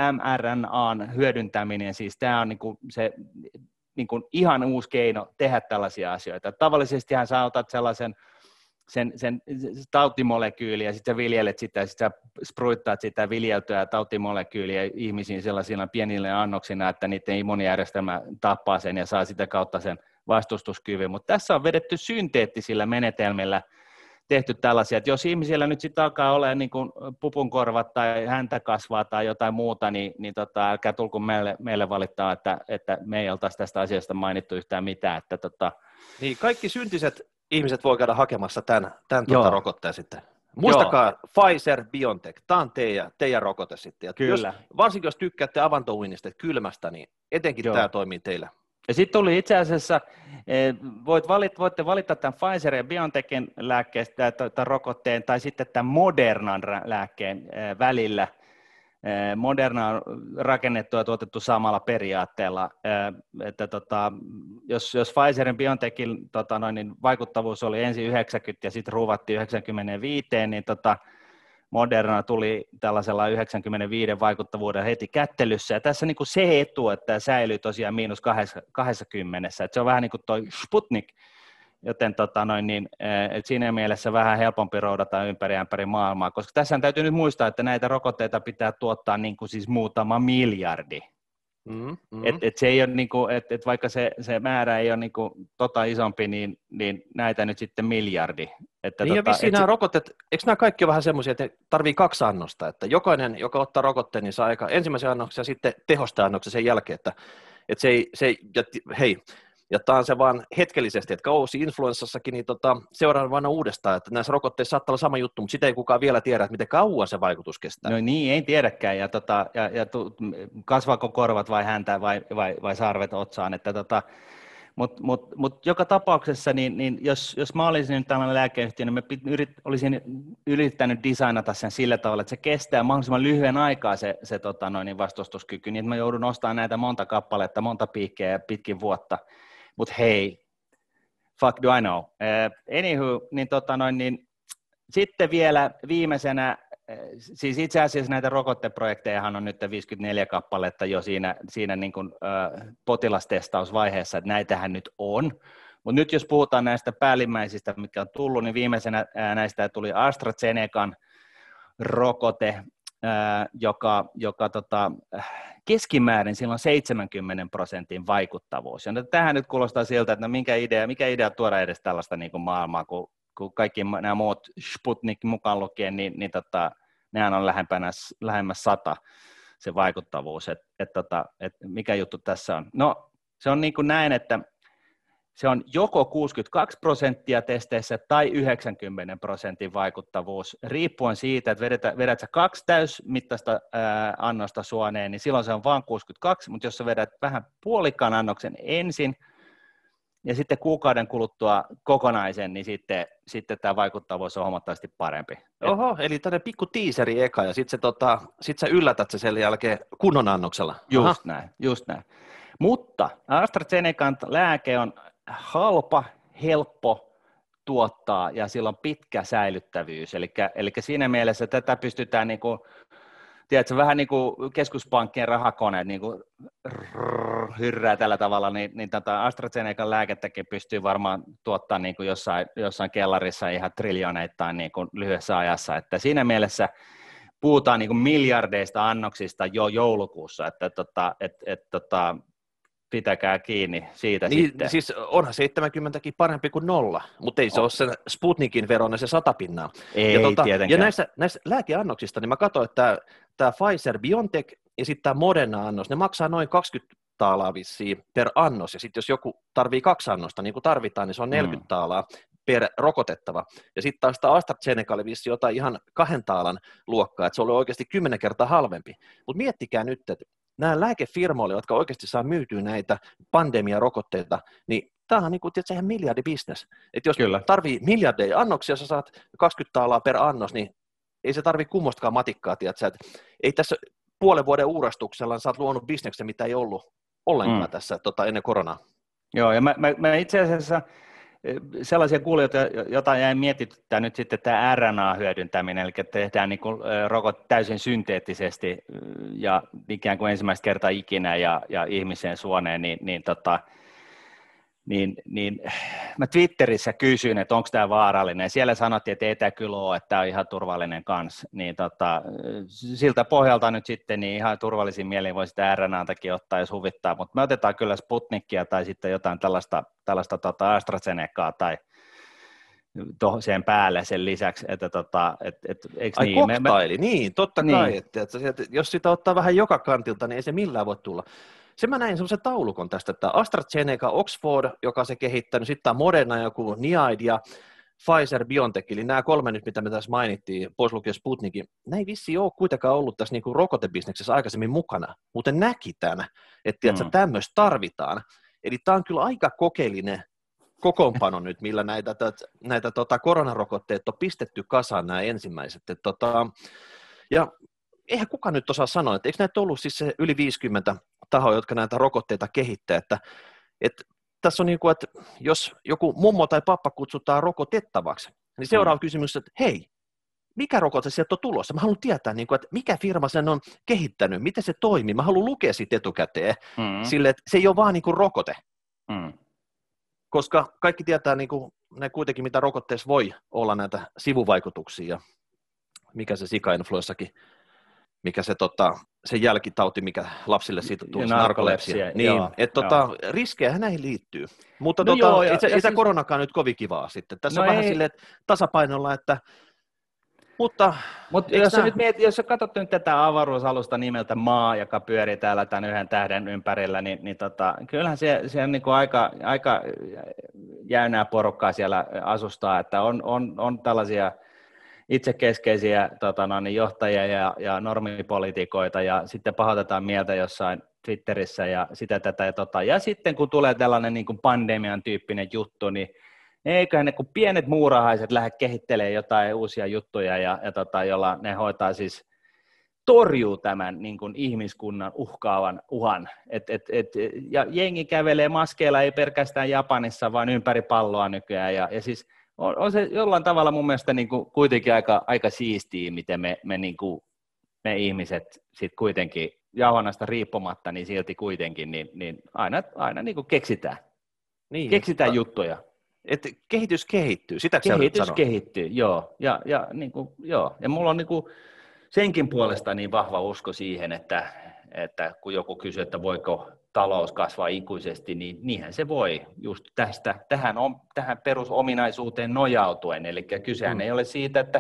mRNAn hyödyntäminen, siis tämä on niin kuin se niin kuin ihan uusi keino tehdä tällaisia asioita. Tavallisestihan sä otat sellaisen sen, sen tautimolekyyliä, ja sitten sä viljelet sitä, ja sitten sä spruittaat sitä viljeltyä tautimolekyyliä ihmisiin sellaisilla pienillä annoksina, että niiden immuunijärjestelmä tappaa sen ja saa sitä kautta sen vastustuskyvyn. Mutta tässä on vedetty synteettisillä menetelmillä tehty tällaisia, että jos ihmisillä nyt sitten alkaa olla niin kuin pupunkorvat tai häntä kasvaa tai jotain muuta, niin, niin tota, älkää tulko meille, meille valittaa, että, että me ei oltaisi tästä asiasta mainittu yhtään mitään. Että tota... Niin, kaikki syntiset ihmiset voi käydä hakemassa tämän, tämän tuota rokotteen sitten. Muistakaa, Joo. Pfizer, BioNTech, tämä on teidän, teidän rokote sitten. Ja Kyllä. Jos, varsinkin jos tykkäätte avantouinnista kylmästä, niin etenkin Joo. tämä toimii teillä. Ja sitten tuli itse asiassa, voit valita, voitte valita tämän Pfizer ja BioNTechin lääkkeestä tai rokotteen tai sitten tämän Modernan lääkkeen välillä. Moderna on rakennettu ja tuotettu samalla periaatteella, että tota, jos, jos Pfizerin BioNTechin tota noin, niin vaikuttavuus oli ensin yhdeksänkymmentä ja sitten ruuvattiin yhdeksänkymmentäviisi, niin tota, Moderna tuli tällaisella yhdeksänkymmentäviisi vaikuttavuuden heti kättelyssä, ja tässä niin kuin se etu, että tämä säilyy tosiaan miinus kaksikymmentä, että se on vähän niin kuin toi Sputnik, joten tota noin, niin, et siinä mielessä vähän helpompi roudata ympäri ympäri maailmaa, koska tässä täytyy nyt muistaa, että näitä rokotteita pitää tuottaa niin kuin siis muutama miljardi. Mm, mm. Et, et se ei ole niin kuin, et, et vaikka se, se määrä ei ole niin kuin tota isompi, niin, niin näitä nyt sitten miljardi. Että niin tota, ja vissiin nämä se... rokotteet, eikö nämä kaikki ole vähän semmoisia, että tarvii kaksi annosta, että jokainen, joka ottaa rokotteen, niin saa aika ensimmäisen annoksen ja sitten tehosta-annoksen sen jälkeen, että, että se ei, se ei ja, hei, ja tämä on se vaan hetkellisesti, että kausi influenssassakin, niin tota, seuraavana uudestaan, että näissä rokotteissa saattaa olla sama juttu, mutta sitä ei kukaan vielä tiedä, että miten kauan se vaikutus kestää. No niin, ei tiedäkään, ja, tota, ja, ja tu, kasvaako korvat vai häntä vai, vai, vai sarvet otsaan, että tota, mutta mut, mut joka tapauksessa, niin, niin jos, jos mä olisin nyt tällainen lääkeyhtiö, niin mä yrit, olisin yrittänyt designata sen sillä tavalla, että se kestää mahdollisimman lyhyen aikaa se, se tota noin, vastustuskyky, niin että mä joudun ostamaan näitä monta kappaletta, monta piikkejä pitkin vuotta. Mutta hei, fuck do I know. Uh, anywho, niin, tota noin, niin sitten vielä viimeisenä, siis itse asiassa näitä rokotteprojektejahan on nyt viisikymmentäneljä kappaletta jo siinä, siinä niin kuin, uh, potilastestausvaiheessa, että näitähän nyt on. Mutta nyt jos puhutaan näistä päällimmäisistä, mitkä on tullut, niin viimeisenä ää, näistä tuli AstraZenecan rokote, ää, joka, joka tota, keskimäärin sillä on seitsemänkymmentä prosentin vaikuttavuus. Ja tähän nyt kuulostaa siltä, että no minkä idea, mikä idea tuoda edes tällaista niin kuin maailmaa, kun, kun kaikki nämä muut Sputnik mukaan lukien, niin, niin tota, nehän on lähempänä, lähemmäs sata se vaikuttavuus. Et, et, tota, et mikä juttu tässä on? No se on niin kuin näin, että se on joko kuusikymmentäkaksi prosenttia testeissä tai yhdeksänkymmentä prosentin vaikuttavuus, riippuen siitä, että vedät, vedät sä kaksi täysmittaista ää, annosta suoneen, niin silloin se on vain kuusikymmentäkaksi, mutta jos sä vedät vähän puolikkaan annoksen ensin ja sitten kuukauden kuluttua kokonaisen, niin sitten, sitten tämä vaikuttavuus on huomattavasti parempi. Oho, eli tämmöinen pikku tiiseri eka ja sitten tota, sit sä yllätät se sen jälkeen kunnon annoksella. Just Aha. näin, just näin. Mutta AstraZenecan lääke on halpa, helppo tuottaa ja sillä on pitkä säilyttävyys, eli, eli siinä mielessä tätä pystytään, niin kuin, tiedätkö, vähän niin kuin keskuspankkien rahakoneet niin kuin rrr, hyrrää tällä tavalla, niin, niin tätä AstraZenecan lääkettäkin pystyy varmaan tuottaa niin kuin jossain, jossain kellarissa ihan triljoneittain niin kuin lyhyessä ajassa, että siinä mielessä puhutaan niin kuin miljardeista annoksista jo joulukuussa, että tota, et, et, tota, pitäkää kiinni siitä niin, sitten. Siis onhan seitsemänkymmentäkin parempi kuin nolla, mutta ei se on. ole sen Sputnikin veroinen se sata pinnaa. Ei ja, tota, tietenkään. Ja näissä, näissä lääkeannoksista, niin mä katsoin, että tämä Pfizer, BioNTech ja sitten tämä Moderna-annos, ne maksaa noin kaksikymmentä taalaa vissiin per annos, ja sitten jos joku tarvii kaksi annosta, niin kuin tarvitaan, niin se on neljäkymmentä mm. taalaa per rokotettava. Ja sitten taas sitä AstraZeneca oli vissiin jotain ihan kahden taalan luokkaa, että se oli oikeasti kymmenen kertaa halvempi. Mutta miettikää nyt, että nämä lääkefirmoille, jotka oikeasti saa myytyä näitä pandemiarokotteita, niin tämähän on niin kuin, tiedätkö, ihan miljardibisnes. Että jos Kyllä. tarvii miljardeja annoksia, sä saat kaksikymmentä taalaa per annos, niin ei se tarvitse kummostakaan matikkaa, tiedätkö, että ei tässä puolen vuoden uurastuksella sä oot luonut bisneksen, mitä ei ollut ollenkaan mm. tässä tota, ennen koronaa. Joo, ja mä, mä, mä itse asiassa sellaisia kuulijoita, joita jäi mietityttää nyt sitten tämä R N A-hyödyntäminen, eli tehdään niin kuin rokot täysin synteettisesti ja ikään kuin ensimmäistä kertaa ikinä ja, ja ihmiseen suoneen, niin, niin, tota, niin, niin mä Twitterissä kysyin, että onko tämä vaarallinen. Siellä sanottiin, että ei tämä kyllä ole, että tämä on ihan turvallinen kanssa. Niin tota, siltä pohjalta nyt sitten niin ihan turvallisin mielin voi sitä R N A:takin ottaa, jos huvittaa, mutta me otetaan kyllä Sputnikia tai sitten jotain tällaista, tällaista tota AstraZenecaa tai sen päälle sen lisäksi, että tota, et, et, eikö Ai niin? koktaili, me, me... niin, totta niin. kai, että, että, että jos sitä ottaa vähän joka kantilta, niin ei se millään voi tulla. Se mä näin semmoisen taulukon tästä, että AstraZeneca, Oxford, joka se kehittänyt, sitten tämä Moderna, joku Niaid ja Pfizer, BioNTech, eli nämä kolme nyt, mitä me tässä mainittiin, pois lukien Sputnikin, nämä ei vissiin ole kuitenkaan ollut tässä niin kuin rokotebisneksessä aikaisemmin mukana, mutta näki tämän, että mm. tämmöistä tarvitaan. Eli tämä on kyllä aika kokeellinen kokoonpano nyt, millä näitä, näitä tota, koronarokotteet on pistetty kasaan nämä ensimmäiset. Et, tota, ja eihän kukaan nyt osaa sanoa, että eikö näitä ollut siis se yli viisikymmentä tahoa, jotka näitä rokotteita kehittää, että, että tässä on niin kuin, että jos joku mummo tai pappa kutsutaan rokotettavaksi, niin seuraava mm. kysymys, että hei, mikä rokote sieltä on tulossa? Mä haluan tietää, niin kuin, että mikä firma sen on kehittänyt, miten se toimii. Mä haluan lukea siitä etukäteen, mm. sille, että se ei ole vaan niin kuin rokote. Mm. Koska kaikki tietää niin kuin, ne kuitenkin, mitä rokotteessa voi olla näitä sivuvaikutuksia, ja mikä se sikainfluenssakin, mikä se, tota, se jälkitauti, mikä lapsille siitä tulee, narkolepsia. Niin, että tota, riskejähän näihin liittyy. Mutta no tota, joo, ja, ei, se, ei siis... koronakaan nyt kovin kivaa sitten. Tässä no on ei... vähän silleen tasapainolla, että mutta, Mutta jos, nämä... miet, jos sä katsot nyt tätä avaruusalusta nimeltä Maa, joka pyörii täällä tämän yhden tähden ympärillä, niin, niin tota, kyllähän se, se on niinku aika, aika jäynää porukkaa siellä asustaa, että on, on, on tällaisia itsekeskeisiä tota, no, niin johtajia ja, ja normipolitikoita, ja sitten pahoitetaan mieltä jossain Twitterissä ja sitä tätä ja tota. Ja sitten kun tulee tällainen niin kuin pandemian tyyppinen juttu, niin eiköhän ne kun pienet muurahaiset lähde kehittelemään jotain uusia juttuja, ja, ja tota, jolla ne hoitaa siis, torjuu tämän niin kuin ihmiskunnan uhkaavan uhan. Et, et, et, ja jengi kävelee maskeilla ei pelkästään Japanissa, vaan ympäri palloa nykyään, ja, ja siis on, on se jollain tavalla mun mielestä niin kuin kuitenkin aika, aika siistiä, miten me, me, niin kuin, me ihmiset sit kuitenkin jauhannasta riippumatta, niin silti kuitenkin niin, niin aina, aina niin kuin keksitään, niin, keksitään että... juttuja. Että kehitys kehittyy, sitä kehitys kehittyy, joo. Ja, ja, niin kuin, joo. ja mulla on niin kuin senkin puolesta niin vahva usko siihen, että, että kun joku kysyy, että voiko talous kasvaa ikuisesti, niin niinhän se voi just tästä, tähän, tähän perusominaisuuteen nojautuen. Eli kysehän mm. ei ole siitä, että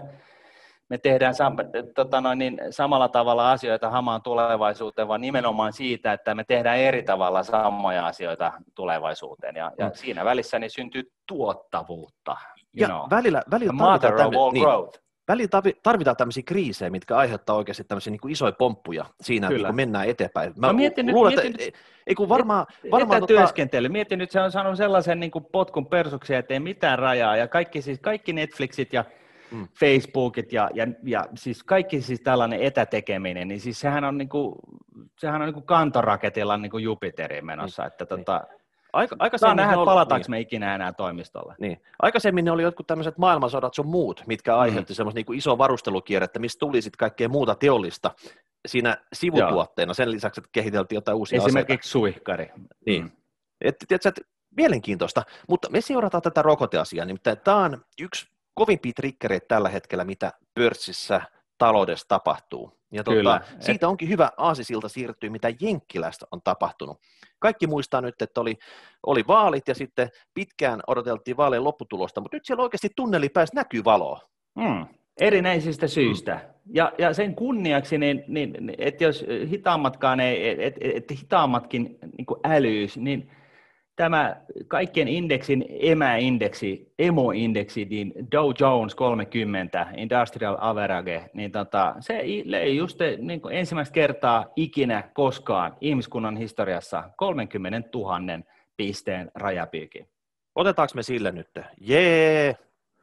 me tehdään sam, tota noin, niin samalla tavalla asioita hamaan tulevaisuuteen, vaan nimenomaan siitä, että me tehdään eri tavalla samoja asioita tulevaisuuteen. Ja, ja siinä välissä niin syntyy tuottavuutta. Ja know. välillä, välillä, tarvitaan tämmö, niin, välillä tarvitaan tämmöisiä kriisejä, mitkä aiheuttaa oikeasti tämmöisiä niin kuin isoja pomppuja siinä, että kun mennään eteenpäin. Mä no, mietin luulen, nyt, että ei kun varmaan... varmaan etätyöskentely. Tota... Mietin nyt, se on saanut sellaisen niin kuin potkun persuksia, että ei mitään rajaa. Ja kaikki, siis, kaikki Netflixit ja Mm. Facebookit ja, ja, ja siis kaikki siis tällainen etätekeminen, niin siis sehän on, niinku, sehän on niinku kantoraketilla niinku Jupiterin menossa. Että niin. tota, Aika, aikaisemmin nähdä, oli, palataanko niin. me ikinä enää toimistolle. Niin. Aikaisemmin ne oli jotkut tämmöiset maailmansodat sun muut, mitkä aiheutti mm. semmoista niinku isoa varustelukierrettä, mistä tuli sitten kaikkea muuta teollista siinä sivutuotteena. Joo. Sen lisäksi, että kehiteltiin jotain uusia esimerkiksi aseita. Suihkari. Niin. Mm. Että, tiedätkö, että mielenkiintoista, mutta me seurataan tätä rokoteasiaa, nimittäin tämä on yksi kovimpia triggereitä tällä hetkellä, mitä pörssissä taloudessa tapahtuu. Ja tuota, siitä onkin hyvä aasisilta siirtyä, mitä Jenkkilästä on tapahtunut. Kaikki muistaa nyt, että oli, oli vaalit ja sitten pitkään odoteltiin vaalien lopputulosta, mutta nyt siellä oikeasti tunneli pääsi näkyy valoa. Hmm. Erinäisistä syistä. Ja, ja sen kunniaksi, niin, niin, että jos hitaammatkaan ei, että et hitaammatkin niin kuin älyys, niin tämä kaikkien indeksin emäindeksi, emo-indeksi, niin Dow Jones kolmekymmentä, Industrial Average, niin tota, se löi just niin kuin ensimmäistä kertaa ikinä koskaan ihmiskunnan historiassa kolmekymmentätuhatta pisteen rajapyykin. Otetaanko me sille nyt? Jee!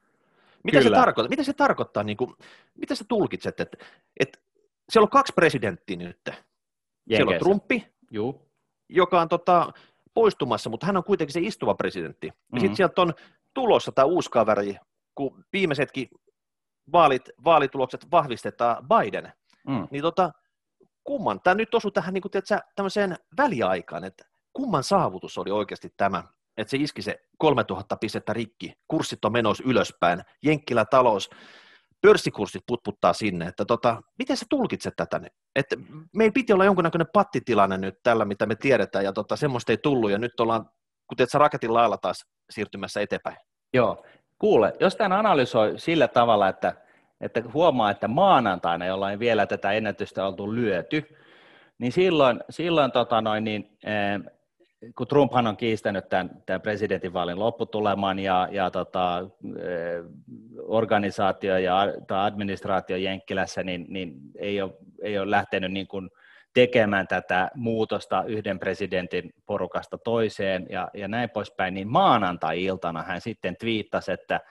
Mitä se tarkoittaa? Mitä se tarkoittaa? Niin kuin, mitä sä tulkitset? Että, että siellä on kaksi presidenttiä nyt. Jenkeissä. Siellä on Trumpi, Juu. joka on tota, poistumassa, mutta hän on kuitenkin se istuva presidentti. Ja mm-hmm. sitten sieltä on tulossa tämä uusi kaveri, kun viimeisetkin vaalit, vaalitulokset vahvistetaan Biden. Mm. Niin tota, kumman, tämä nyt osui tähän niin kuin, tiedätkö, tämmöiseen väliaikaan, että kumman saavutus oli oikeasti tämä, että se iski se kolmetuhatta pistettä rikki, kurssit on menossa ylöspäin, Jenkkilä talous, pörssikurssit putputtaa sinne, että tota, miten sä tulkitset tätä? Että meillä piti olla jonkunnäköinen pattitilanne nyt tällä, mitä me tiedetään, ja tota, semmoista ei tullut, ja nyt ollaan, kuten sä raketin lailla taas siirtymässä eteenpäin. Joo, kuule, jos tämän analysoi sillä tavalla, että, että huomaa, että maanantaina, jollain vielä tätä ennätystä oltu lyöty, niin silloin, silloin tota noin, niin, eh, kun Trumphan on kiistänyt tämän, tämän presidentinvaalin lopputuleman ja, ja tota, eh, organisaatio ja tai administraatio Jenkkilässä, niin, niin ei, ole, ei ole lähtenyt niin kuin tekemään tätä muutosta yhden presidentin porukasta toiseen ja, ja näin poispäin, niin maanantai-iltana hän sitten twiittasi, että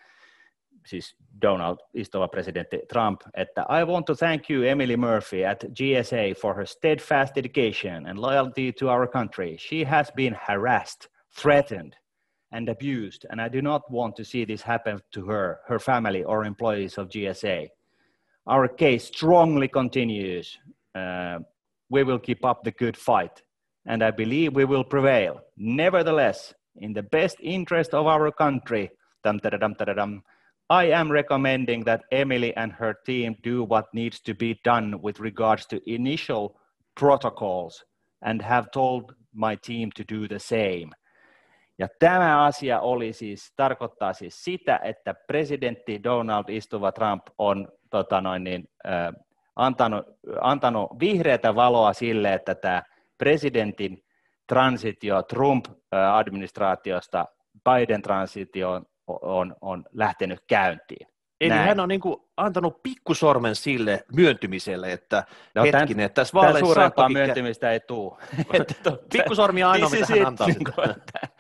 siis Donald, istuva presidentti Trump, että I want to thank you, Emily Murphy at G S A for her steadfast dedication and loyalty to our country. She has been harassed, threatened and abused, and I do not want to see this happen to her, her family or employees of G S A. Our case strongly continues. Uh, we will keep up the good fight, and I believe we will prevail. Nevertheless, in the best interest of our country, dum, dum, dum, dum, I am recommending that Emily and her team do what needs to be done with regards to initial protocols and have told my team to do the same. Ja tämä asia oli siis, tarkoittaa siis sitä, että presidentti Donald istuva Trump on tota noin niin, äh, antanut, antanut vihreätä valoa sille, että tämä presidentin transitio Trump-administraatiosta Biden-transitioon on, on lähtenyt käyntiin. Eli Näin. Hän on niin kuin antanut pikkusormen sille myöntymiselle, että no, hetkinen, tämän, että tässä vaaleissa suurempaa saattokin... myöntymistä ei tule. Pikkusormi on ainoa, mitä hän antaa. Niin kuin,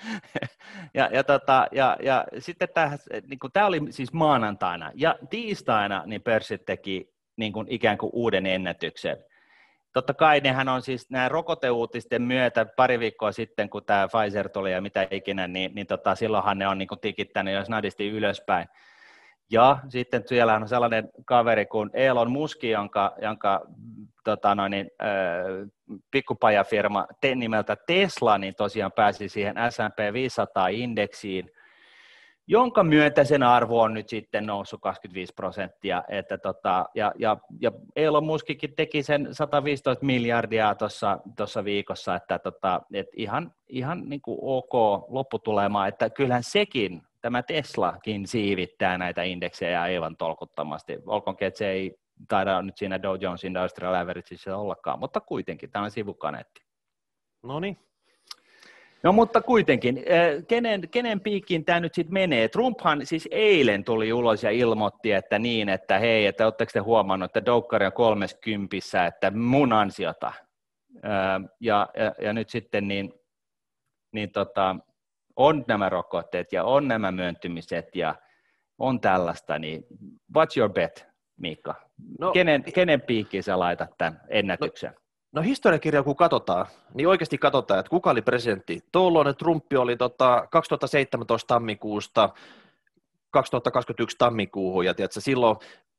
ja, ja, tota, ja, ja sitten tämä, niin kuin, tämä oli siis maanantaina, ja tiistaina niin pörssit teki niin kuin ikään kuin uuden ennätyksen. Totta kai nehän on siis nämä rokoteuutisten myötä pari viikkoa sitten, kun tämä Pfizer tuli ja mitä ikinä, niin, niin tota, silloinhan ne on niin kuin tikittänyt jo snadisti ylöspäin. Ja sitten siellä on sellainen kaveri kuin Elon Musk, jonka, jonka tota noin, äh, pikkupajafirma te, nimeltä Tesla, niin tosiaan pääsi siihen S and P viisisataa-indeksiin, jonka myötä sen arvo on nyt sitten noussut kaksikymmentäviisi prosenttia, että tota, ja, ja, ja Elon Muskikin teki sen sata viisitoista miljardia tuossa viikossa, että tota, et ihan, ihan niin kuin ok lopputulema, että kyllähän sekin, tämä Teslakin siivittää näitä indeksejä aivan tolkuttomasti, olkoonkin, että se ei taida nyt siinä Dow Jones Industrial Averageissa ollakaan, mutta kuitenkin tämä on sivukaneetti. No niin. No mutta kuitenkin, kenen, kenen piikkiin tämä nyt sitten menee? Trumphan siis eilen tuli ulos ja ilmoitti, että niin, että hei, että oletteko te huomannut, että Doukkari on kolmekymmentä, että mun ansiota. Ja, ja, ja nyt sitten niin, niin tota, on nämä rokotteet ja on nämä myöntymiset ja on tällaista, niin what's your bet, Miikka? No, kenen, kenen piikkiin sä laitat tämän ennätyksen? No. No historiakirjaa kun katsotaan, niin oikeasti katsotaan, että kuka oli presidentti. Tuolloinen Trumpi oli tota kaksituhattaseitsemäntoista tammikuusta kaksituhattakaksikymmentäyksi tammikuuhun, ja tiedätkö, silloin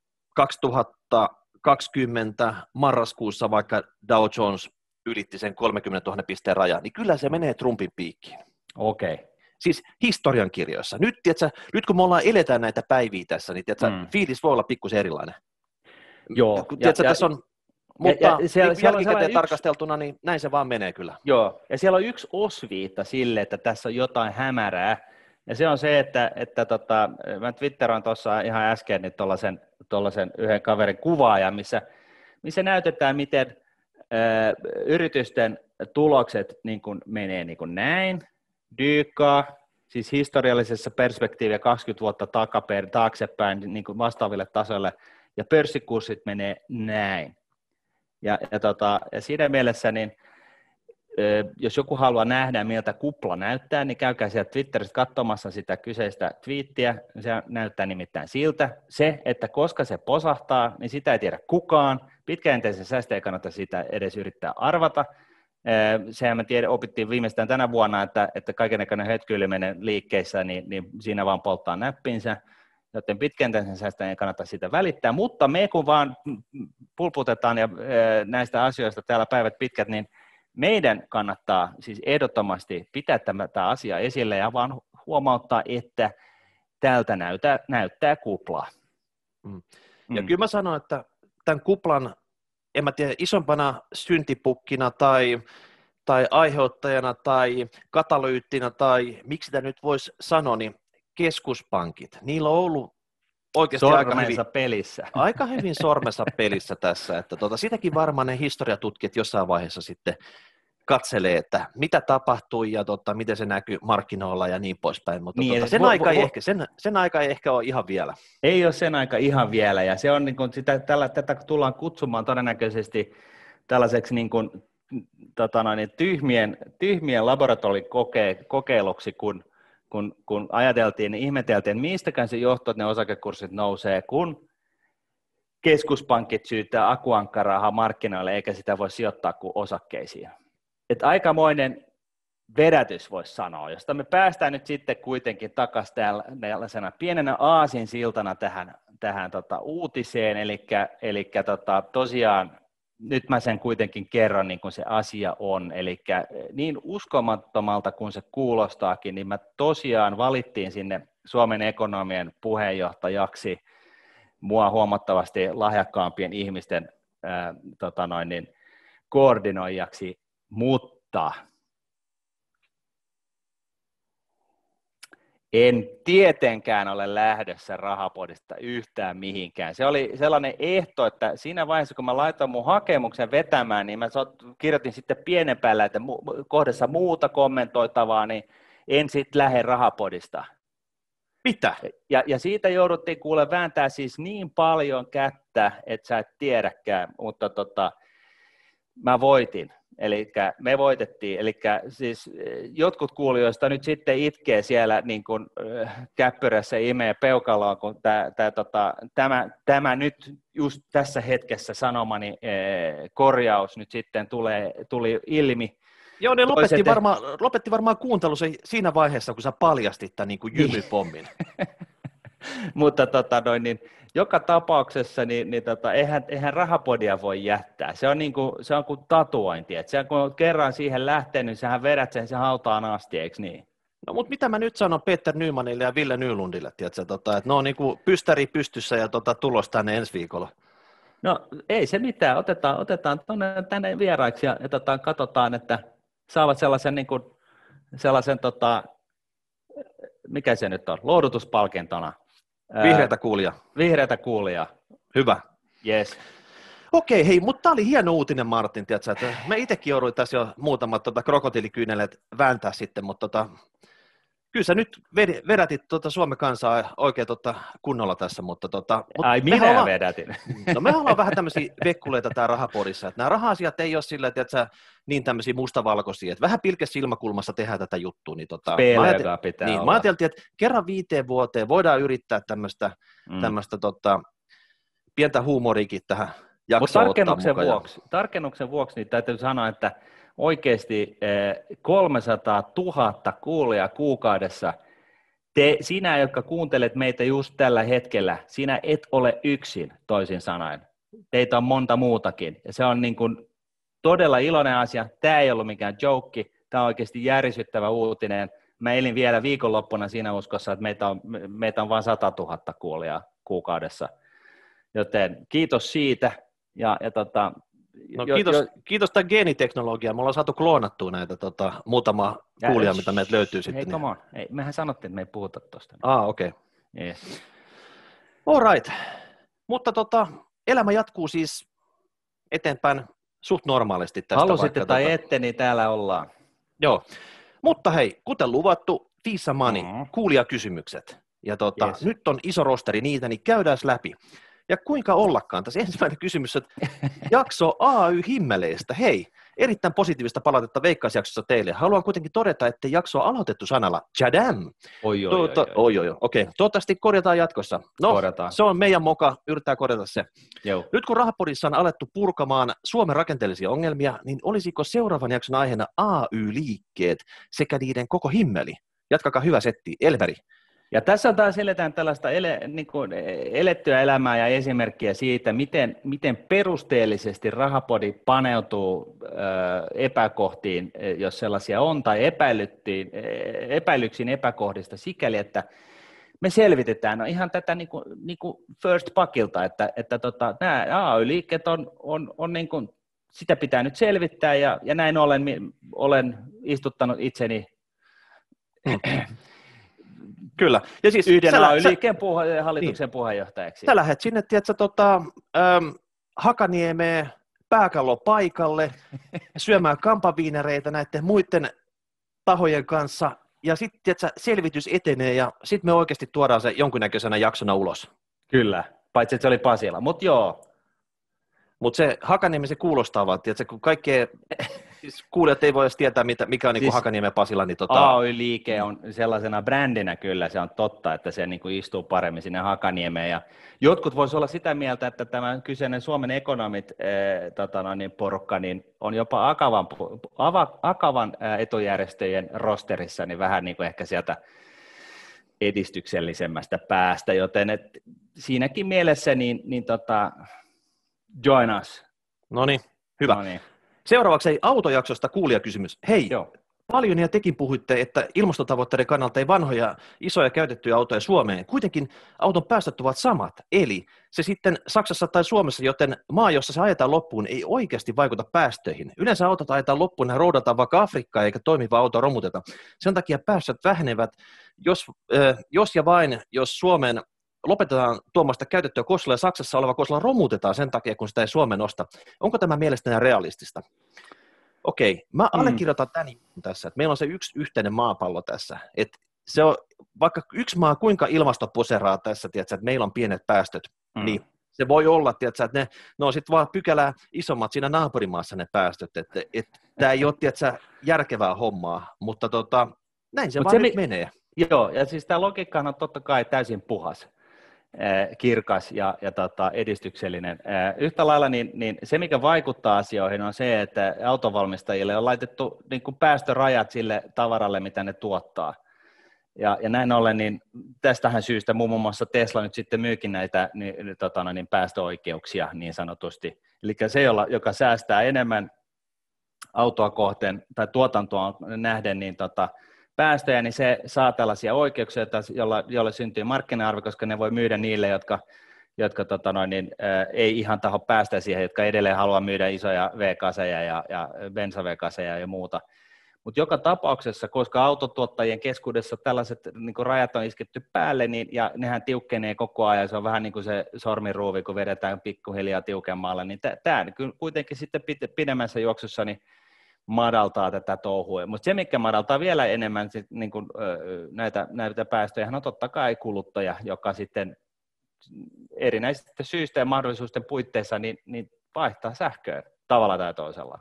kaksituhattakaksikymmentä marraskuussa vaikka Dow Jones ylitti sen kolmekymmentätuhatta pisteen rajan, niin kyllä se menee Trumpin piikkiin. Okei. Okay. Siis historiankirjoissa. Nyt, tiedätkö, nyt kun me ollaan eletään näitä päiviä tässä, niin tiedätkö, mm. fiilis voi olla pikkusen erilainen. Joo. Tiedätkö, ja, tässä on... Mutta ja, ja siellä, niin jälkikäteen tarkasteltuna, niin näin se vaan menee kyllä. Joo, ja siellä on yksi osviitta sille, että tässä on jotain hämärää, ja se on se, että, että tota, mä twitteroin tuossa ihan äsken niin tuollaisen, tuollaisen yhden kaverin kuvaajan, missä, missä näytetään, miten ö, yritysten tulokset niin kuin menee niin kuin näin, dyykkaa, siis historiallisessa perspektiiviä kaksikymmentä vuotta takaperin, taaksepäin niin kuin vastaaville tasoille, ja pörssikurssit menee näin. Ja, ja, tota, ja siinä mielessä niin jos joku haluaa nähdä, miltä kupla näyttää, niin käykää sieltä Twitteristä katsomassa sitä kyseistä twiittiä. Se näyttää nimittäin siltä. Se, että koska se posahtaa, niin sitä ei tiedä kukaan. Pitkäjänteisen säästä ei kannata sitä edes yrittää arvata. Sehän me tiedä, opittiin viimeistään tänä vuonna, että, että kaikennäköinen hötkyilyminen liikkeissä, niin, niin siinä vaan polttaa näppinsä. Joten pitkäjänteisen säästä ei kannata sitä välittää. Mutta me kun vaan pulputetaan ja näistä asioista täällä päivät pitkät, niin meidän kannattaa siis ehdottomasti pitää tämä, tämä asia esille ja vaan huomauttaa, että täältä näyttää, näyttää kuplaa. Mm. Ja mm. kyllä mä sanon, että tämän kuplan, en mä tiedä, isompana syntipukkina tai, tai aiheuttajana tai katalyyttina tai miksi sitä nyt voisi sanoa, niin keskuspankit. Niillä on ollut oikeasti aika hyvin, pelissä. aika hyvin sormensa pelissä tässä, että tuota, sitäkin varmaan ne historiatutkijat jossain vaiheessa sitten katselee, että mitä tapahtui ja tota, miten se näkyy markkinoilla ja niin poispäin, mutta niin, tota, sen, vo, aika vo, ehkä, sen, sen aika ei ehkä ole ihan vielä. Ei ole sen aika ihan vielä, ja se on niin kuin sitä, tällä, tätä tullaan kutsumaan todennäköisesti tällaiseksi niin kuin, tota noin, tyhmien, tyhmien laboratorikokeiluksi, kun Kun, kun ajateltiin, niin ihmeteltiin, että mistäkään se johtuu, että ne osakekurssit nousee, kun keskuspankit syyttää akuankkarahaa markkinoille, eikä sitä voi sijoittaa kuin osakkeisiin. Että aikamoinen vedätys voisi sanoa, josta me päästään nyt sitten kuitenkin takaisin tällaisena pienenä aasinsiltana tähän, tähän tota uutiseen, eli, eli tota, tosiaan nyt mä sen kuitenkin kerron, niin kuin se asia on, eli niin uskomattomalta kuin se kuulostaakin, niin mä tosiaan valittiin sinne Suomen ekonomien puheenjohtajaksi mua huomattavasti lahjakkaampien ihmisten ää, tota noin, niin, koordinoijaksi, mutta en tietenkään ole lähdössä Rahapodista yhtään mihinkään. Se oli sellainen ehto, että siinä vaiheessa, kun mä laitoin mun hakemuksen vetämään, niin mä kirjoitin sitten pienempäällä, että kohdassa muuta kommentoitavaa, niin en sitten lähde Rahapodista. Mitä? Ja, ja siitä jouduttiin kuule vääntää siis niin paljon kättä, että sä et tiedäkään, mutta tota, mä voitin. Eli me voitettiin, eli siis jotkut kuulijoista nyt sitten itkee siellä niin kuin käppyrässä imee peukaloa, kun tämä, tämä, tota, tämä, tämä nyt just tässä hetkessä sanomani korjaus nyt sitten tulee, tuli ilmi. Joo, ne lopetti, Toiset... varmaan, lopetti varmaan kuuntelu siinä vaiheessa, kun sä paljastit tämän niin kuin jymypommin. Mutta tota, noin, niin, joka tapauksessa niin, niin, tota, eihän, eihän Rahapodia voi jättää. Se on, niin kuin, se on kuin tatuointi. Et se, kun kerran siihen lähtee, niin sähän vedät sen, sen hautaan asti, eikö niin? No mutta mitä mä nyt sanon Peter Nymanille ja Ville Nylundille, tiedätkö, tota, että ne on niin kuin pystäri pystyssä ja tota, tulos tänne ensi viikolla. No ei se mitään, otetaan, otetaan tonne, tänne vieraiksi ja, ja tota, katsotaan, että saavat sellaisen, niin kuin, sellaisen tota, mikä se nyt on, lohdutuspalkintona. Vihreätä kuulia. Vihreätä kuulia. Hyvä. Yes. Okei, hei, mutta tämä oli hieno uutinen, Martin, tiedätkö, että mä itsekin jouduin tässä jo muutamat tota, krokotiilikyyneleet vääntää sitten, mutta tota, kyllä sä nyt vedätit tota Suomen kansaa oikein tota kunnolla tässä, mutta tota... Mut Ai minä ollaan, vedätin. No me ollaan vähän tämmöisiä vekkuleita täällä Rahapodissa, että nämä raha-asiat ei ole sillä, että niin tämmöisiä mustavalkoisia, että vähän pilkes silmäkulmassa tehdään tätä juttua, niin tota... Pelejä pitää niin, olla. Mä ajateltiin, että kerran viiteen vuoteen voidaan yrittää tämmöistä, mm. tämmöistä tota, pientä huumoriikin tähän jaksoon ottaa mukaan. Vuoksi, tarkennuksen vuoksi niin täytyy sanoa, että oikeasti kolmesataatuhatta kuulijaa kuukaudessa. Te, sinä, jotka kuuntelet meitä just tällä hetkellä, sinä et ole yksin, toisin sanoen. Teitä on monta muutakin. Ja se on niin kuin todella iloinen asia. Tämä ei ollut mikään joke. Tämä on oikeasti järisyttävä uutinen. Mä elin vielä viikonloppuna siinä uskossa, että meitä on, meitä on vain satatuhatta kuulijaa kuukaudessa. Joten kiitos siitä. Ja, ja tota, No, jo, kiitos, jo, kiitos tämän geeniteknologian. Me ollaan saatu kloonattua näitä tota, muutama kuulijaa, mitä meiltä löytyy sitten. Hei, come on. Ei, mehän sanottiin, että me ei puhuta tuosta. Ah, okei. Okay. Yes. All right. Mutta tota, elämä jatkuu siis eteenpäin suht normaalisti tästä. Halusitte tai tota... ette, niin täällä ollaan. Joo. Mutta hei, kuten luvattu, Fisa Money, mm-hmm. kuulijakysymykset. Ja tota, yes. Nyt on iso rosteri niitä, niin käydään läpi. Ja kuinka ollakaan? Tässä ensimmäinen kysymys, että jakso A Y-himmeleistä. Hei, erittäin positiivista palautetta Veikkausjaksossa teille. Haluan kuitenkin todeta, että jakso on aloitettu sanalla Jadam. Oi, oi, Tuota, oi, oi. oi, oi, oi. Okei, toivottavasti korjataan jatkossa. No, Korjataan. se on meidän moka, yrittää korjata se. Joo. Nyt kun Rahapodissa on alettu purkamaan Suomen rakenteellisia ongelmia, niin olisiko seuraavan jakson aiheena A Y-liikkeet sekä niiden koko himmeli? Jatkakaa hyvä setti. Elveri. Ja tässä taas eletään tällaista ele, niin kuin elettyä elämää ja esimerkkiä siitä, miten, miten perusteellisesti Rahapodi paneutuu ö, epäkohtiin, jos sellaisia on, tai epäilyttiin, epäilyksiin epäkohdista sikäli, että me selvitetään no ihan tätä niin kuin, niin kuin first pakilta, että, että tota, nämä A Y-liikkeet on, on, on niin kuin, sitä pitää nyt selvittää, ja, ja näin ollen olen istuttanut itseni Kyllä. Ja siis yhden sä, A Y-liikkeen puha- hallituksen niin. puheenjohtajaksi. Sä lähdet sinne, tiedätkö, tota, äm, Hakaniemeen pääkallon paikalle syömään kampaviinereitä näiden muiden tahojen kanssa, ja sitten selvitys etenee, ja sitten me oikeasti tuodaan se jonkinnäköisenä jaksona ulos. Kyllä, paitsi että se oli Pasila, mutta joo. Mutta se Hakaniemi, se kuulostaa vaan, tiedätkö, kun kaikkea, siis kuulijat ei voi edes tietää, mitä, mikä on siis niin Hakaniemen Pasila. Niin tota... A Y-liike on sellaisena brändinä kyllä, se on totta, että se niin kuin istuu paremmin sinne Hakaniemeen. Ja jotkut voisivat olla sitä mieltä, että tämä kyseinen Suomen ekonomit äh, tota no, niin porukka niin on jopa Akavan, ava, Akavan äh, etujärjestöjen rosterissa, niin vähän niin kuin ehkä sieltä edistyksellisemmästä päästä, joten et siinäkin mielessä niin, niin tota, join us. No niin, hyvä. Noniin. Seuraavaksi autojaksosta kuulijakysymys. Hei, Joo. Paljon ja tekin puhuitte, että ilmastotavoitteiden kannalta ei vanhoja, isoja käytettyjä autoja Suomeen. Kuitenkin auton päästöt ovat samat, eli se sitten Saksassa tai Suomessa, joten maa, jossa se ajetaan loppuun, ei oikeasti vaikuta päästöihin. Yleensä autot ajetaan loppuun ja roudataan vaikka Afrikkaan, eikä toimiva auto romuteta. Sen takia päästöt vähenevät, jos, äh, jos ja vain, jos Suomeen lopetetaan tuomasta käytettyä Koslaa ja Saksassa oleva Kosla romutetaan sen takia, kun sitä ei Suomeen osta. Onko tämä mielestäni realistista? Okei, mä allekirjoitan tämän tässä, että meillä on se yksi yhteinen maapallo tässä, että se on, vaikka yksi maa kuinka ilmastoposeraa tässä, tiedätkö, että meillä on pienet päästöt, mm. niin se voi olla, tiedätkö, että ne, ne on sitten vaan pykälää isommat siinä naapurimaassa ne päästöt, että et, tämä ei ole, tiedätkö, järkevää hommaa, mutta tota, näin se Mut vaan se nyt mi- menee. Joo, ja siis tämä logiikka on totta kai täysin puhas. Kirkas ja, ja tota, edistyksellinen. Yhtä lailla niin, niin se, mikä vaikuttaa asioihin, on se, että autonvalmistajille on laitettu niin kuin päästörajat sille tavaralle, mitä ne tuottaa. Ja, ja näin ollen, niin tästähän syystä muun muassa Tesla nyt sitten myykin näitä niin, tota, niin päästöoikeuksia niin sanotusti. Eli se, jolla, joka säästää enemmän autoa kohteen tai tuotantoa nähden, niin tota, päästöjä, niin se saa tällaisia oikeuksia, jolla, jolla syntyy markkina-arvo, koska ne voi myydä niille, jotka, jotka tota noin, niin, ää, ei ihan taho päästä siihen, jotka edelleen haluaa myydä isoja V-kaseja ja, ja bensa-V-kaseja ja muuta. Mutta joka tapauksessa, koska autotuottajien keskuudessa tällaiset niin kuin rajat on isketty päälle, niin, ja nehän tiukkenee koko ajan, se on vähän niin kuin se sormiruuvi, kun vedetään pikkuhiljaa tiukemmalle, niin tämä kuitenkin sitten pidemmässä juoksussa niin madaltaa tätä touhua. Mutta se, mikä madaltaa vielä enemmän sit, niin kun, näitä, näitä päästöjä, on totta kai kuluttaja, joka sitten erinäisistä syistä ja mahdollisuusten puitteissa niin, niin vaihtaa sähköä tavalla tai toisella.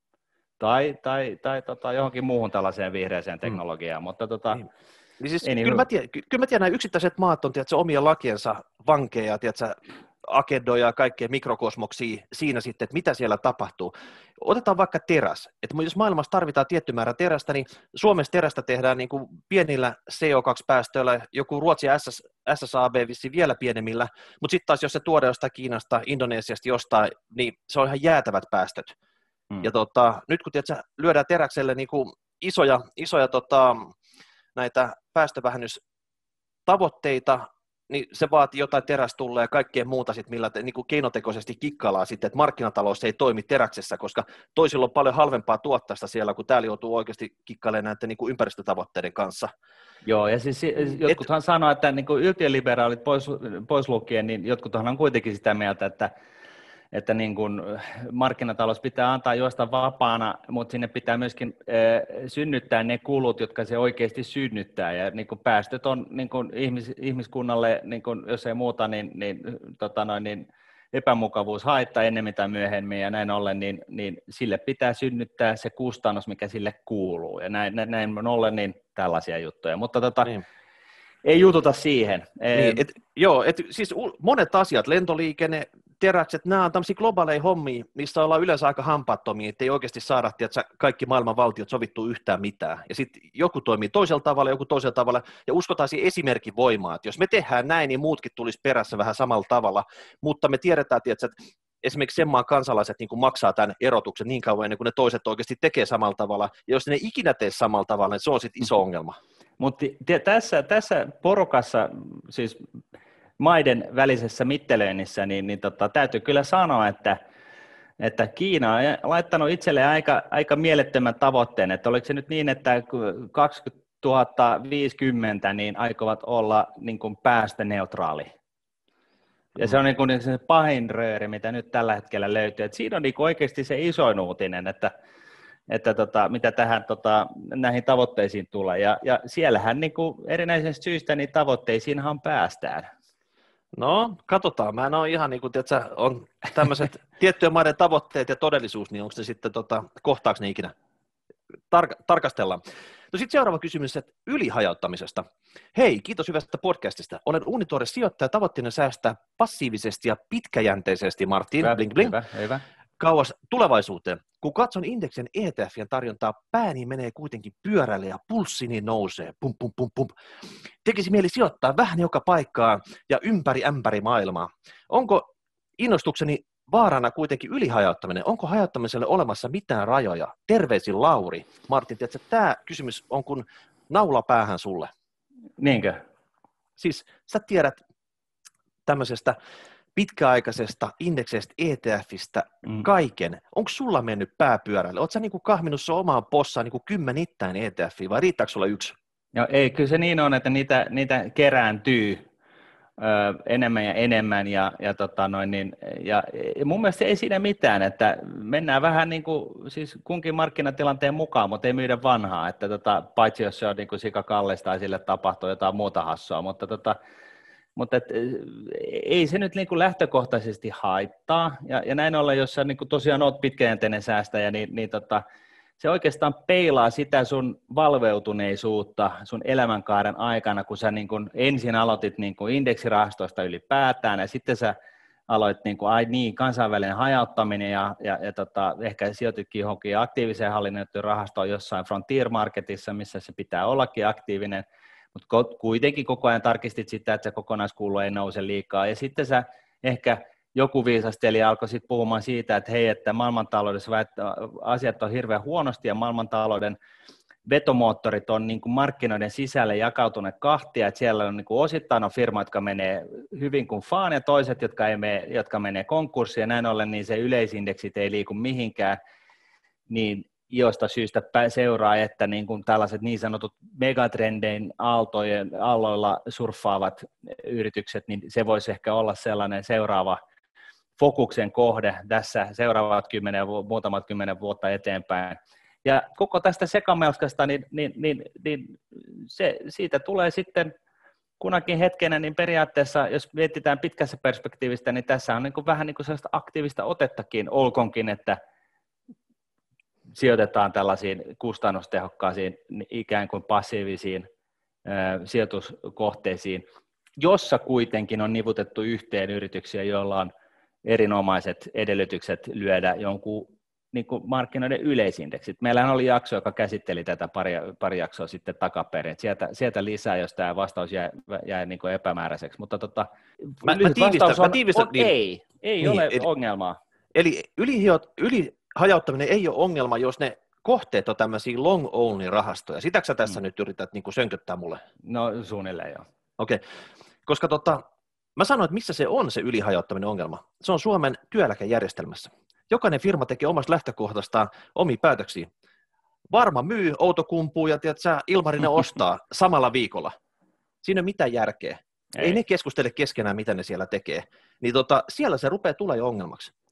Tai, tai, tai tota, johonkin muuhun tällaiseen vihreäseen teknologiaan. Mm. Mutta, tota, niin. Niin siis, kyllä, niin mä tiedän, kyllä mä tiedän, nämä yksittäiset maat on tiedätkö, omia lakiensa vankeja, tiedätkö, agendoja ja kaikkea mikrokosmoksia siinä sitten, että mitä siellä tapahtuu. Otetaan vaikka teräs. Että jos maailmassa tarvitaan tietty määrä terästä, niin Suomessa terästä tehdään niin kuin pienillä C O kaksi -päästöillä, joku Ruotsi ja S S A B vissiin vielä pienemmillä, mutta sitten taas jos se tuodaan jostain Kiinasta, Indonesiasta jostain, niin se on ihan jäätävät päästöt. Hmm. Ja tota, nyt kun tiedätkö, lyödään teräkselle niin kuin isoja, isoja tota, näitä päästövähennystavoitteita, niin se vaatii jotain terästulleja ja kaikkea muuta, sit, millä te, niin kuin keinotekoisesti kikkaillaan sitten, että markkinatalous ei toimi teräksessä, koska toisilla on paljon halvempaa tuottaa sitä siellä, kun täällä joutuu oikeasti kikkailemaan näiden niin kuin ympäristötavoitteiden kanssa. Joo, ja siis jotkuthan Et... sanoo, että niin kuin yltiöliberaalit pois, pois lukien, niin jotkuthan on kuitenkin sitä mieltä, että että niin kun markkinatalous pitää antaa juosta vapaana, mutta sinne pitää myöskin synnyttää ne kulut, jotka se oikeasti synnyttää. Ja niin kun päästöt on niin kun ihmis, ihmiskunnalle, niin kun, jos ei muuta, niin, niin, tota noin, niin epämukavuus haittaa ennemmin tai myöhemmin, ja näin ollen, niin, niin sille pitää synnyttää se kustannus, mikä sille kuuluu. Ja näin, näin ollen niin tällaisia juttuja. Mutta tota, niin. Ei jututa siihen. Niin, et, joo, et, siis monet asiat, lentoliikenne, teräkset, nämä on tämmöisiä globaaleja hommia, missä ollaan yleensä aika hampaattomia, ettei oikeasti saada tiedätkö, kaikki maailman valtiot sovittu yhtään mitään. Ja sitten joku toimii toisella tavalla, joku toisella tavalla, ja uskotaan siihen esimerkin voimaa, että jos me tehdään näin, niin muutkin tulisi perässä vähän samalla tavalla, mutta me tiedetään, tiedätkö, että esimerkiksi sen maan kansalaiset niin kuin maksaa tämän erotuksen niin kauan ennen kuin ne toiset oikeasti tekee samalla tavalla, ja jos ne ikinä tee samalla tavalla, niin se on sitten iso ongelma. Mutta tässä, tässä porukassa, siis maiden välisessä mittelöinnissä, niin, niin tota, täytyy kyllä sanoa, että, että Kiina on laittanut itselleen aika, aika mielettömän tavoitteen, että oliko se nyt niin, että kaksituhattaviisikymmentä niin aikovat olla niin kuin päästöneutraali. Ja se on niin kuin se pahin rööri, mitä nyt tällä hetkellä löytyy. Et siinä on niin kuin oikeasti se isoin uutinen, että että tota, mitä tähän, tota, näihin tavoitteisiin tulee. Ja, ja siellähän niin kuin erinäisistä syistä niin tavoitteisiinhan päästään. No, katsotaan. Mä en ole ihan niin kuin, tiedätkö, on tämmöiset tiettyjen maiden tavoitteet ja todellisuus, niin onko se sitten, tota, kohtaako ne ikinä? Tar- tarkastellaan. No sitten seuraava kysymys, että ylihajauttamisesta. Hei, kiitos hyvästä podcastista. Olen Unitore sijoittaja, tavoitteena säästää passiivisesti ja pitkäjänteisesti, Martin, hyvä, bling bling, hyvä, hyvä. kauas tulevaisuuteen. Kun katson indeksin E T F:ien tarjontaa, pääni menee kuitenkin pyörälle ja pulssini nousee. Pum, pum, pum, pum. Tekisi mieli sijoittaa vähän joka paikkaan ja ympäri ämpäri maailmaa. Onko innostukseni vaarana kuitenkin ylihajauttaminen? Onko hajauttamiselle olemassa mitään rajoja? Terveisin Lauri. Martin, tiedätkö, tämä kysymys on kuin naula päähän sulle. Niinkö? Siis sä tiedät tämmöisestä pitkäaikaisesta indekseistä E T Fistä mm. kaiken. Onko sulla mennyt pääpyörälle? Oletko sä niinku kahminut sun omaan possaan niinku kymmenittäin E T F:iä vai riittääkö sulla yksi? No ei, kyllä se niin on, että niitä, niitä kerääntyy ö, enemmän ja enemmän ja, ja, tota noin, niin, ja, ja mun mielestä ei siinä mitään, että mennään vähän niin kuin, siis kunkin markkinatilanteen mukaan, mutta ei myydä vanhaa, että tota, paitsi jos se on niin kuin sika kallista tai sille tapahtuu jotain muuta hassua, mutta tota, Mutta et, ei se nyt niinku lähtökohtaisesti haittaa, ja, ja näin ollen, jos sä niinku tosiaan oot pitkäjänteinen säästäjä, niin, niin tota, se oikeastaan peilaa sitä sun valveutuneisuutta sun elämänkaaren aikana, kun sä niinku ensin aloitit niinku indeksirahastoista ylipäätään, ja sitten sä aloit niinku, ai niin, kansainvälinen hajauttaminen, ja, ja, ja tota, ehkä sijoititkin johonkin aktiiviseen hallinnoituun rahastoon jossain Frontier Marketissa, missä se pitää ollakin aktiivinen, mutta kuitenkin koko ajan tarkistit sitä, että se kokonaiskulu ei nouse liikaa. Ja sitten sä ehkä joku viisasteli alkoi sitten puhumaan siitä, että hei, että maailmantaloudessa asiat on hirveän huonosti ja maailmantalouden vetomoottorit on niin kuin markkinoiden sisälle jakautuneet kahtia, että siellä on niin kuin osittain on firma, jotka menee hyvin kuin faan ja toiset, jotka, ei mene, jotka menee konkurssiin ja näin ollen, niin se yleisindeksit ei liiku mihinkään, niin josta syystä seuraa, että niin kuin tällaiset niin sanotut megatrendein aaltojen aalloilla surffaavat yritykset, niin se voisi ehkä olla sellainen seuraava fokuksen kohde tässä seuraavat kymmenen, muutamat kymmenen vuotta eteenpäin. Ja koko tästä sekamelskasta, niin, niin, niin, niin se, siitä tulee sitten kunakin hetkenä, niin periaatteessa, jos mietitään pitkässä perspektiivistä, niin tässä on niin kuin vähän niin kuin sellaista aktiivista otettakin, olkonkin, että sijoitetaan tällaisiin kustannustehokkaisiin ikään kuin passiivisiin ö, sijoituskohteisiin, jossa kuitenkin on nivutettu yhteen yrityksiä, joilla on erinomaiset edellytykset lyödä jonkun niin kuin markkinoiden yleisindeksit. Meillähän oli jakso, joka käsitteli tätä pari, pari jaksoa sitten takaperin. Sieltä, sieltä lisää, jos tämä vastaus jäi, jäi niin kuin epämääräiseksi. Mutta tota, mä, mä tiivistän, on, mä tiivistän, on niin, ei, ei niin, ole eli, ongelmaa. Eli ylihiot, yli hajauttaminen ei ole ongelma, jos ne kohteet on tämmöisiä long only rahastoja. Sitäkö sä tässä mm. nyt yrität niin kuin sönköttää mulle? No suunnilleen joo. Okei, okay. Koska tota, mä sanoin, että missä se on se ylihajauttaminen ongelma. Se on Suomen työeläkejärjestelmässä. Jokainen firma tekee omasta lähtökohdastaan omia päätöksiä. Varma myy, Outokumpuu ja tiedät, sä, Ilmarinen ostaa samalla viikolla. Siinä ei ole mitään järkeä. Ei. ei ne keskustele keskenään, mitä ne siellä tekee. Niin tota, siellä se rupeaa tulemaan jo ongelmaksi.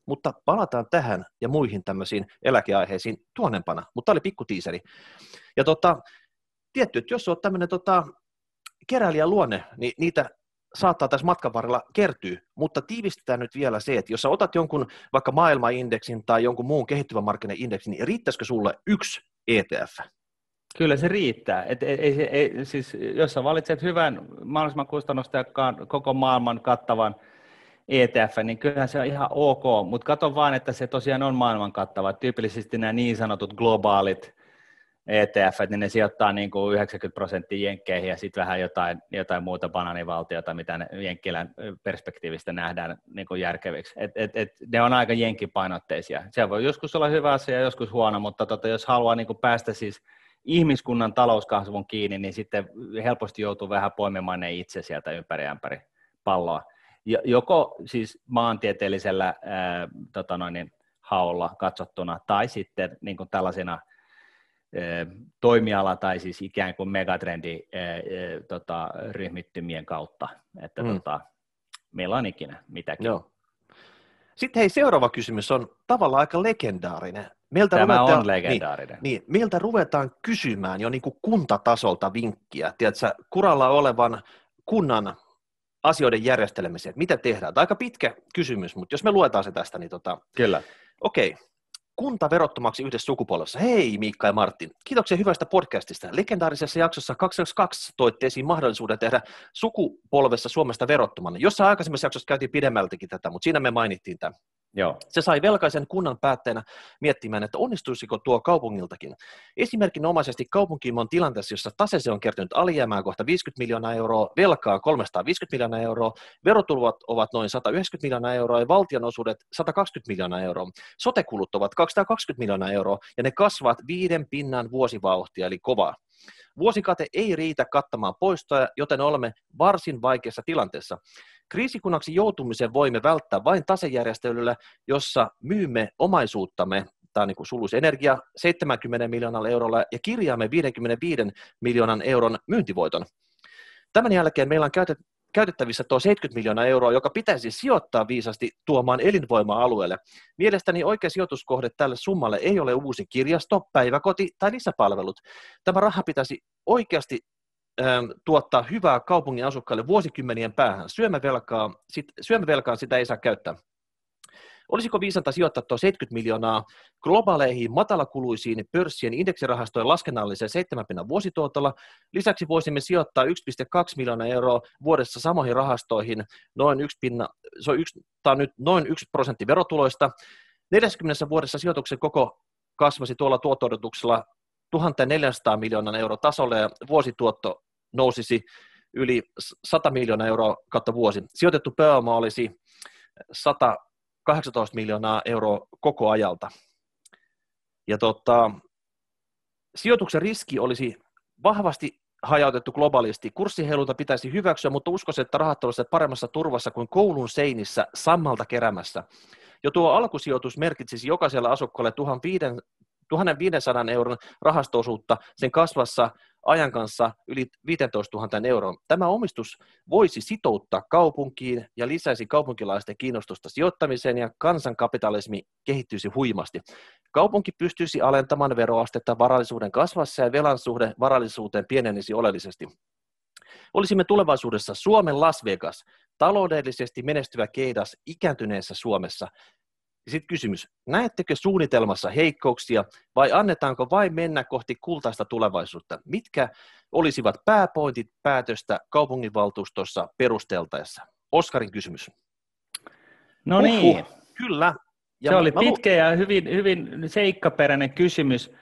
mutta palataan tähän ja muihin tämmöisiin eläkeaiheisiin tuonnempana, mutta tämä oli pikku tiiseri. Ja tota, tietty, että jos olet tämmöinen tota, keräilijän luonne, niin niitä saattaa tässä matkan varrella kertyä, mutta tiivistetään nyt vielä se, että jos sä otat jonkun vaikka maailmanindeksin tai jonkun muun kehittyvän markkinaindeksin, niin riittäisikö sulle yksi E T F? Kyllä se riittää. Et ei, ei, ei, siis, jos sä valitset hyvän, mahdollisimman kustannustehokkaan, koko maailman kattavan E T F, niin kyllähän se on ihan ok, mutta kato vaan, että se tosiaan on maailman kattava. Tyypillisesti nämä niin sanotut globaalit E T F, niin ne sijoittaa niin kuin yhdeksänkymmentä prosenttia jenkkeihin ja sitten vähän jotain, jotain muuta bananivaltiota, mitä ne jenkkilän perspektiivistä nähdään niin kuin järkeviksi. Et, et, et, ne on aika jenkkipainotteisia. Se voi joskus olla hyvä asia ja joskus huono, mutta tota, jos haluaa niin kuin päästä siis ihmiskunnan talouskasvun kiinni, niin sitten helposti joutuu vähän poimimaan ne itse sieltä ympäri ämpäri palloa. Joko siis maantieteellisellä ää, tota noin, haolla katsottuna tai sitten niin kuin tällaisina ää, toimiala- tai siis ikään kuin megatrendi ää, ää, tota, ryhmittymien kautta, että mm. tota, meillä on ikinä mitäkin. Joo. Sitten hei, seuraava kysymys on tavallaan aika legendaarinen. Meiltä Tämä ruvetaan, on legendaarinen. Niin, niin, meiltä ruvetaan kysymään jo niin kuin kuntatasolta vinkkiä, tiedätkö, kuralla olevan kunnan asioiden järjestelemiseen, että mitä tehdään. Tämä on aika pitkä kysymys, mutta jos me luetaan se tästä, niin tota, Kyllä. Okei, kunta verottomaksi yhdessä sukupolvessa. Hei Miikka ja Martin, kiitoksia hyvästä podcastista. Legendaarisessa jaksossa kaksisataakaksi toitte esiin mahdollisuuden tehdä sukupolvessa Suomesta verottomana. Jossain aikaisemmassa jaksossa käytiin pidemmältäkin tätä, mutta siinä me mainittiin tämä. Joo. Se sai velkaisen kunnan päättäjänä miettimään, että onnistuisiko tuo kaupungiltakin. Esimerkinomaisesti kaupunki on tilanteessa, jossa taseeseen on kertynyt alijäämää kohta viisikymmentä miljoonaa euroa, velkaa kolmesataaviisikymmentä miljoonaa euroa, verotulot ovat noin sata yhdeksänkymmentä miljoonaa euroa ja valtionosuudet sata kaksikymmentä miljoonaa euroa. Sote-kulut ovat kaksisataakaksikymmentä miljoonaa euroa ja ne kasvavat viiden pinnan vuosivauhtia, eli kovaa. Vuosikate ei riitä kattamaan poistoja, joten olemme varsin vaikeassa tilanteessa. Kriisikunnaksi joutumisen voimme välttää vain tasejärjestelyllä, jossa myymme omaisuuttamme, tämä on niin kuin suluisi energia, seitsemänkymmentä miljoonalla eurolla ja kirjaamme viisikymmentäviisi miljoonan euron myyntivoiton. Tämän jälkeen meillä on käytet, käytettävissä tuo seitsemänkymmentä miljoonaa euroa, joka pitäisi sijoittaa viisasti tuomaan elinvoimaa alueelle. Mielestäni oikea sijoituskohde tälle summalle ei ole uusi kirjasto, päiväkoti tai lisäpalvelut. Tämä raha pitäisi oikeasti tuottaa hyvää kaupungin asukkaille vuosikymmenien päähän. Syömävelkaa, sit, syömävelkaan sitä ei saa käyttää. Olisiko viisanta sijoittaa tuo seitsemänkymmentä miljoonaa globaaleihin matalakuluisiin pörssien indeksirahastojen laskennalliseen seitsemän pinnan vuosituotolla? Lisäksi voisimme sijoittaa yksi pilkku kaksi miljoonaa euroa vuodessa samoihin rahastoihin. Noin yksi pinna, se on yksi, tämä on nyt noin yksi prosentti verotuloista. neljäkymmentä vuodessa sijoituksen koko kasvasi tuolla tuotto-odotuksella tuhatneljäsataa miljoonan euron tasolle ja vuosituotto nousisi yli sata miljoonaa euroa kautta vuosi. Sijoitettu pääoma olisi sata kahdeksantoista miljoonaa euroa koko ajalta. Ja tota, sijoituksen riski olisi vahvasti hajautettu globaalisti. Kurssiheilunta pitäisi hyväksyä, mutta uskoisin, että rahat olisivat paremmassa turvassa kuin koulun seinissä sammalta keräämässä. Jo tuo alkusijoitus merkitsisi jokaiselle asukkaalle tuhatviisisataa euron rahasto-osuutta sen kasvassa ajan kanssa yli viisitoistatuhatta euroa. Tämä omistus voisi sitouttaa kaupunkiin ja lisäisi kaupunkilaisten kiinnostusta sijoittamiseen ja kansankapitalismi kehittyisi huimasti. Kaupunki pystyisi alentamaan veroastetta varallisuuden kasvassa ja velan suhde varallisuuteen pienenisi oleellisesti. Olisimme tulevaisuudessa Suomen Las Vegas, taloudellisesti menestyvä keidas ikääntyneessä Suomessa. Sitten kysymys, näettekö suunnitelmassa heikkouksia vai annetaanko vain mennä kohti kultaista tulevaisuutta? Mitkä olisivat pääpointit päätöstä kaupunginvaltuustossa perusteltaessa? Oskarin kysymys. No Uhuh. niin. Kyllä. Ja se mä, oli mä pitkä lu- ja hyvin, hyvin seikkaperäinen kysymys.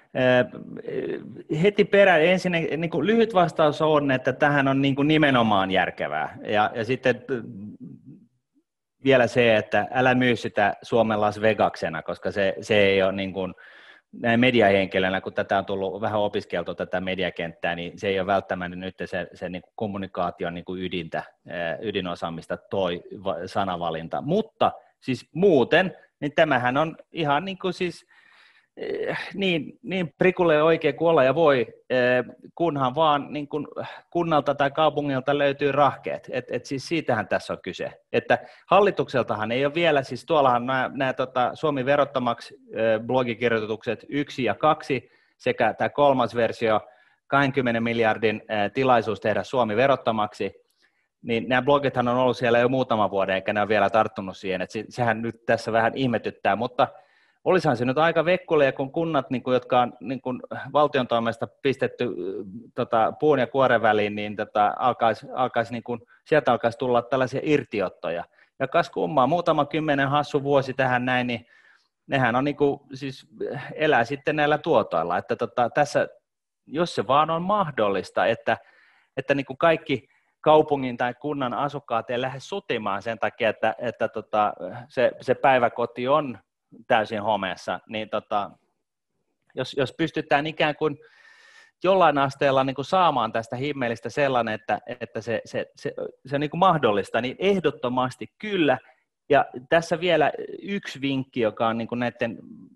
Heti perään ensin niin kuin lyhyt vastaus on, että tähän on niin kuin nimenomaan järkevää. Ja, ja sitten vielä se, että älä myy sitä Suomen Las Vegaksena, koska se, se ei ole niin kuin, näin mediahenkilönä, kun tätä on tullut vähän opiskeltu tätä mediakenttää, niin se ei ole välttämättä nyt se, se niin kuin kommunikaation niin kuin ydintä, ydinosaamista toi sanavalinta. Mutta siis muuten, niin tämähän on ihan niin kuin siis Niin, niin prikulle oikein kuin olla ja voi, kunhan vaan niin kun kunnalta tai kaupungilta löytyy rahkeet. Et, et siis siitähän tässä on kyse. Että hallitukseltahan ei ole vielä, siis tuollahan nämä, nämä tota, Suomi verottomaksi blogikirjoitukset yksi ja kaksi sekä tämä kolmas versio, kaksikymmentä miljardin tilaisuus tehdä Suomi verottomaksi, niin nämä blogithan on ollut siellä jo muutama vuoden, eikä ne ole vielä tarttunut siihen, että sehän nyt tässä vähän ihmetyttää, mutta olisihan se nyt aika vekkulia, kun kunnat, niin kuin, jotka on niin kuin valtion toimesta pistetty tota, puun ja kuoren väliin, niin tota, alkaisi, alkaisi, niin kuin, sieltä alkaisi tulla tällaisia irtiottoja. Ja kas kummaa, muutama kymmenen hassu vuosi tähän näin, niin nehän on niin kuin, siis elää sitten näillä tuotoilla. Että tota, tässä, jos se vaan on mahdollista, että, että niin kuin kaikki kaupungin tai kunnan asukkaat ei lähde sutimaan sen takia, että, että tota, se, se päiväkoti on täysin homeessa, niin tota, jos, jos pystytään ikään kuin jollain asteella niin kuin saamaan tästä himmelistä sellainen, että, että se, se, se, se on niin kuin mahdollista, niin ehdottomasti kyllä. Ja tässä vielä yksi vinkki, joka on niin kuin näiden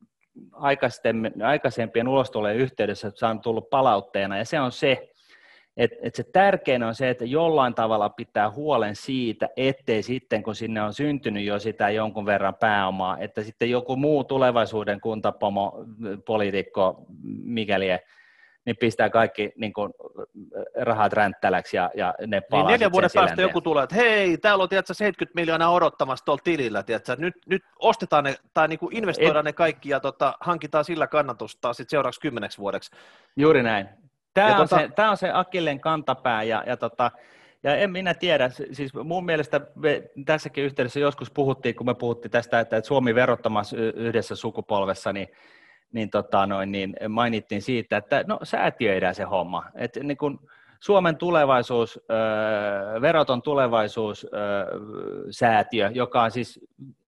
aikaisempien ulostulojen yhteydessä on tullut palautteena, ja se on se, että et se tärkein on se, että jollain tavalla pitää huolen siitä, ettei sitten, kun sinne on syntynyt jo sitä jonkun verran pääomaa, että sitten joku muu tulevaisuuden kuntapomo, poliitikko, mikäli niin pistää kaikki niin kuin, rahat ränttäläksi ja, ja ne palaa. Niin neljän vuoden päästä joku tulee, että hei, täällä on tiedätkö, seitsemänkymmentä miljoonaa odottamassa tuolla tilillä, tiedätkö, nyt, nyt ostetaan ne tai niin kuin investoidaan Et... ne kaikki ja tota, hankitaan sillä kannatusta sitten seuraavaksi kymmeneksi vuodeksi. Juuri näin. Tämä on, tota... se, tämä on se Akilleen kantapää, ja, ja, tota, ja en minä tiedä, siis mun mielestä me tässäkin yhteydessä joskus puhuttiin, kun me puhuttiin tästä, että Suomi verottomassa yhdessä sukupolvessa, niin, niin, tota noin, niin mainittiin siitä, että no säätiöidään se homma, että niin kun Suomen tulevaisuus, öö, veroton tulevaisuus öö, säätiö, joka on siis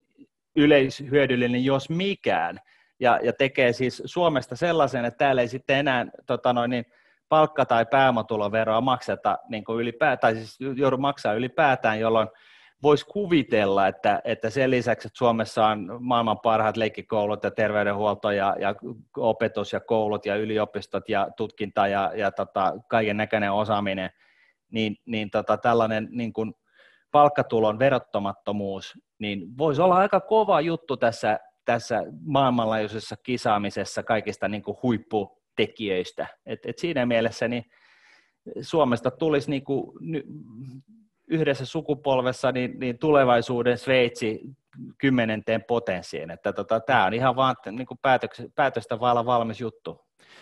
yleishyödyllinen jos mikään, ja, ja tekee siis Suomesta sellaisen, että täällä ei sitten enää tota noin, niin palkka- tai pääomatuloveroa makseta, niin kuin ylipäätään, tai siis joudu maksaa ylipäätään, jolloin voisi kuvitella, että, että sen lisäksi, että Suomessa on maailman parhaat leikkikoulut ja terveydenhuolto ja, ja opetus ja koulut ja yliopistot ja tutkinta ja, ja tota, kaiken näköinen osaaminen, niin, niin tota, tällainen niin kuin palkkatulon verottomattomuus, niin voisi olla aika kova juttu tässä, tässä maailmanlaajuisessa kisaamisessa kaikista niin kuin huippu tekijöistä. Et, et siinä mielessä niin Suomesta tulisi niin kuin yhdessä sukupolvessa niin, niin tulevaisuuden Sveitsi kymmenenteen potenssiin. Että tota, tämä on ihan vaan niin kuin päätöks, päätöstä vailla valmis juttu.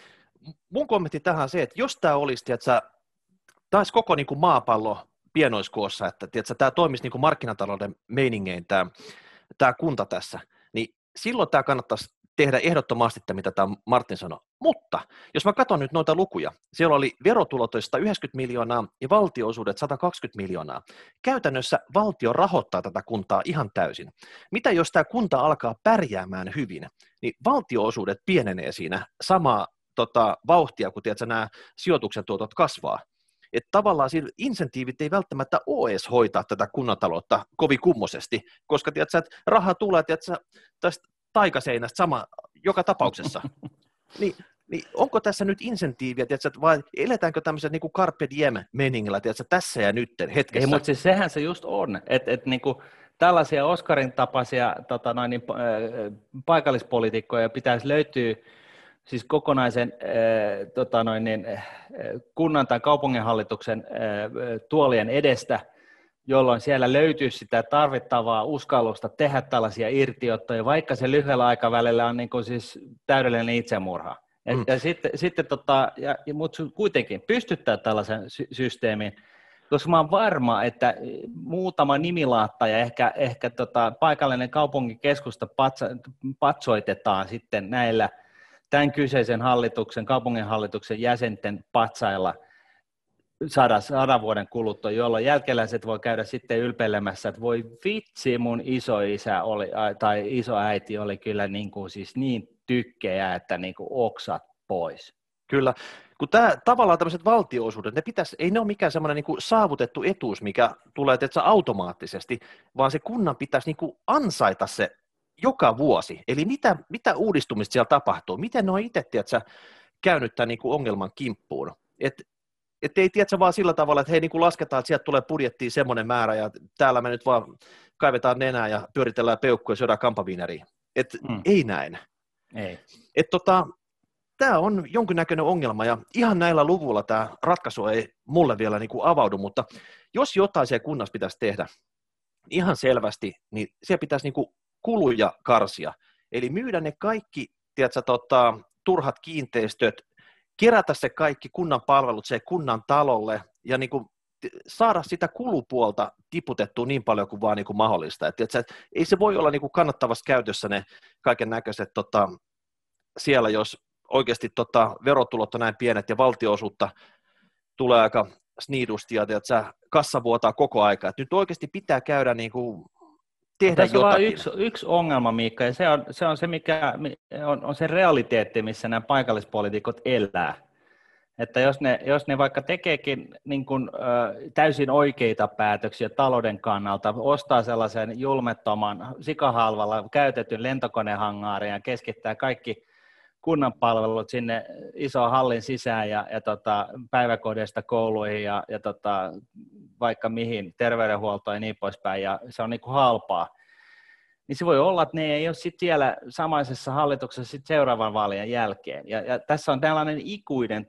Mun kommentti tähän on se, että jos tämä olisi, tiedätkö, taisi koko niin kuin maapallo pienoiskoossa, että tiedätkö, tämä toimisi niin kuin markkinatalouden meiningein tämä, tämä kunta tässä, niin silloin tämä kannattaisi tehdä ehdottomasti, mitä tämä Martin sanoi. Mutta jos mä katson nyt noita lukuja, siellä oli verotulot sata yhdeksänkymmentä miljoonaa ja valtionosuudet sata kaksikymmentä miljoonaa. Käytännössä valtio rahoittaa tätä kuntaa ihan täysin. Mitä jos tämä kunta alkaa pärjäämään hyvin, niin valtionosuudet pienenee siinä samaa tota, vauhtia, kun tiedätkö, nämä sijoituksen tuotot kasvaa. Että tavallaan sillä insentiivit ei välttämättä ole edes hoitaa tätä kunnantaloutta kovin kummosesti, koska tiedätkö, että rahaa tulee tiedätkö, tästä taikaseinästä sama joka tapauksessa. Niin, niin onko tässä nyt insentiiviä, tiedätkö, vai eletäänkö tämmöisen niin kuin carpe diem-meningillä tiedätkö, tässä ja nyt hetkessä? Ei, mutta siis sehän se just on, että et, niin kuin tällaisia Oskarin tapaisia tota noin, niin, paikallispoliitikkoja pitäisi löytyä siis kokonaisen äh, tota noin, niin, äh, kunnan tai kaupunginhallituksen äh, tuolien edestä, jolloin siellä löytyy sitä tarvittavaa uskallusta tehdä tällaisia irtiottoja, vaikka se lyhyellä aikavälillä on niin kuin siis täydellinen itsemurha. Et, mm. Ja sitten, sitten tota, ja, mutta kuitenkin pystyttää tällaisen sy- systeemin, koska mä oon varma, että muutama nimilaatta ja ehkä, ehkä tota, paikallinen kaupunkikeskusta patsa, patsoitetaan sitten näillä tämän kyseisen hallituksen, kaupunginhallituksen jäsenten patsailla sadan, sadan vuoden kuluttua, jolloin jälkeläiset voi käydä sitten ylpeilemässä, että voi vitsi, mun isoisä oli, tai isoäiti oli kyllä niin, kuin siis niin tykkejä, että niin kuin oksat pois. Kyllä, kun tämä, tavallaan tämmöiset valtionosuudet, ne pitäisi, ei ne ole mikään semmoinen niin kuin saavutettu etuus, mikä tulee tietysti automaattisesti, vaan se kunnan pitäisi niin kuin ansaita se joka vuosi. Eli mitä, mitä uudistumista siellä tapahtuu? Miten ne on itse, tiedätkö, käynyt tämän niin kuin ongelman kimppuun? Että et ei tiedätkö vaan sillä tavalla, että hei, niin kuin lasketaan, että sieltä tulee budjettiin semmoinen määrä, ja täällä me nyt vaan kaivetaan nenää ja pyöritellään peukkuja ja syödään kampaviineriä. Että mm. ei näin. Ei. Että tota, tämä on jonkinnäköinen ongelma, ja ihan näillä luvuilla tämä ratkaisu ei mulle vielä niin kuin avaudu, mutta jos jotain siellä kunnassa pitäisi tehdä ihan selvästi, niin siellä pitäisi niin kuin kuluja karsia. Eli myydä ne kaikki, tiedätkö, tota, turhat kiinteistöt, kerätä se kaikki kunnan palvelut se kunnan talolle ja niin kuin saada sitä kulupuolta tiputettua niin paljon kuin vaan niin kuin mahdollista. Et, tiedätkö, et ei se voi olla niin kuin kannattavassa käytössä ne kaiken näköiset tota, siellä, jos oikeasti tota, verotulot on näin pienet ja valtionosuutta tulee aika sniidusti ja tiedätkö, kassa vuotaa koko aika. Et nyt oikeasti pitää käydä niin kuin tehdä tässä jotakin. On yksi, yksi ongelma, Miikka, ja se on se, on se mikä on, on se realiteetti, missä nämä paikallispoliitikot elää. Että jos ne, jos ne vaikka tekeekin niin kuin, ö, täysin oikeita päätöksiä talouden kannalta, ostaa sellaisen julmettoman sikahalvalla käytetyn lentokonehangaarin ja keskittää kaikki kunnan palvelut sinne isoon hallin sisään ja, ja tota, päiväkodeista kouluihin ja, ja tota, vaikka mihin, terveydenhuoltoon ja niin poispäin, ja se on niin kuin halpaa, niin se voi olla, että ne ei ole sit siellä samaisessa hallituksessa sit seuraavan vaalien jälkeen. Ja, ja tässä on tällainen ikuinen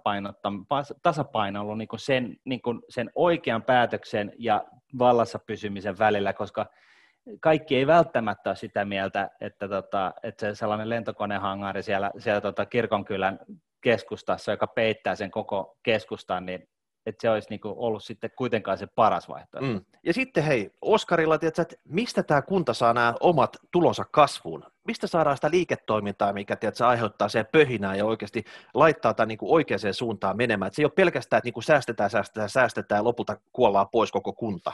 tasapaino ollut niin kuin sen, niin kuin sen oikean päätöksen ja vallassa pysymisen välillä, koska kaikki ei välttämättä ole sitä mieltä, että, tota, että se sellainen lentokonehangari siellä, siellä tota kirkonkylän keskustassa, joka peittää sen koko keskustan, niin että se olisi niinku ollut sitten kuitenkaan se paras vaihtoehto. Mm. Ja sitten hei, Oskarilla, tiedätkö, että mistä tämä kunta saa nämä omat tulonsa kasvuun? Mistä saadaan sitä liiketoimintaa, mikä tiedätkö, aiheuttaa se pöhinää ja oikeasti laittaa tämän niinku oikeaan suuntaan menemään? Et se ei ole pelkästään, että niinku säästetään, säästetään, säästetään ja lopulta kuollaan pois koko kunta.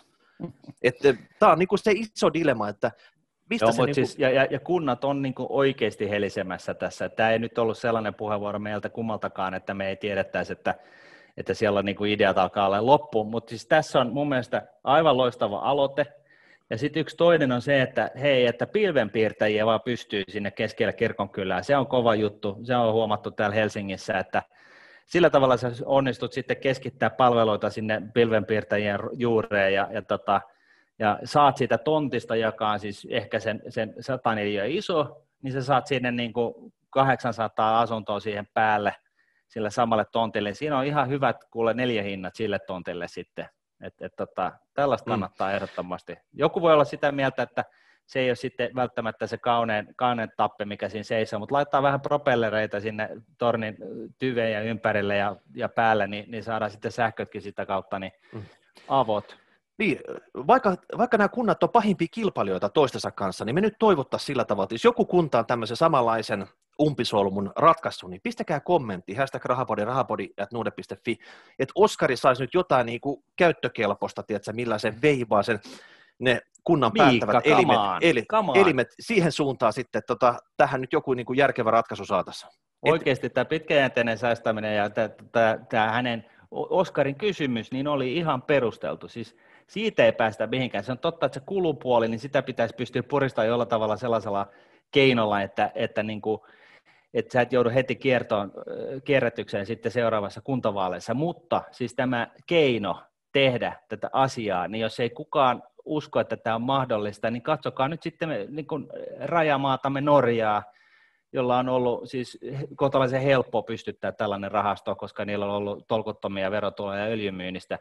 Tämä on niinku se iso dilemma, että mistä Joo, se... Niinku... Siis, ja, ja, ja kunnat on niinku oikeasti helisemässä tässä. Tämä ei nyt ollut sellainen puheenvuoro meiltä kummaltakaan, että me ei tiedettäisi, että että siellä on niinku ideat alkaa olla loppuun, mutta siis tässä on mun mielestä aivan loistava aloite, ja sitten yksi toinen on se, että hei, että pilvenpiirtäjiä vaan pystyy sinne keskellä kirkonkylään, se on kova juttu, se on huomattu täällä Helsingissä, että sillä tavalla sä onnistut sitten keskittää palveluita sinne pilvenpiirtäjien juureen, ja, ja, tota, ja saat siitä tontista, joka on siis ehkä sen, sen sata neliötä iso, niin sä saat sinne niinku kahdeksansataa asuntoa siihen päälle, sillä samalle tontille. Siinä on ihan hyvät kuule neliöhinnat sille tontille sitten. Et, et, tota, tällaista kannattaa mm. ehdottomasti. Joku voi olla sitä mieltä, että se ei ole sitten välttämättä se kaunein, kaunein tappe, mikä siinä seisoo, mutta laittaa vähän propellereita sinne tornin tyveen ja ympärille ja, ja päälle, niin, niin saadaan sitten sähkötkin sitä kautta, niin mm. avot. Niin, vaikka, vaikka nämä kunnat on pahimpia kilpailijoita toistensa kanssa, niin me nyt toivottaisiin sillä tavalla, että jos joku kunta on tämmöisen samanlaisen umpisolmun ratkaisu, niin pistäkää kommentti, hashtag rahapodi, rahapodi, at nuude piste fi, että Oskari saisi nyt jotain niin kuin käyttökelpoista, tiedätkö, millä se veivaa sen, ne kunnan Miikka, päättävät elimet, eli, elimet siihen suuntaan sitten, että tota, tähän nyt joku niin kuin järkevä ratkaisu saataisiin. Oikeasti tämä pitkäjänteinen säästäminen ja tämä hänen Oskarin kysymys niin oli ihan perusteltu, siis siitä ei päästä mihinkään. Se on totta, että se kulupuoli, niin sitä pitäisi pystyä puristamaan jollain tavalla sellaisella keinolla, että, että, niin kuin, että sä et joudu heti kiertoon, kierrätykseen sitten seuraavassa kuntavaaleissa, mutta siis tämä keino tehdä tätä asiaa, niin jos ei kukaan usko, että tämä on mahdollista, niin katsokaa nyt sitten niin kuin rajamaatamme Norjaa, jolla on ollut siis kohtalaisen helppo pystyttää tällainen rahasto, koska niillä on ollut tolkuttomia verotuloja öljymyynnistä.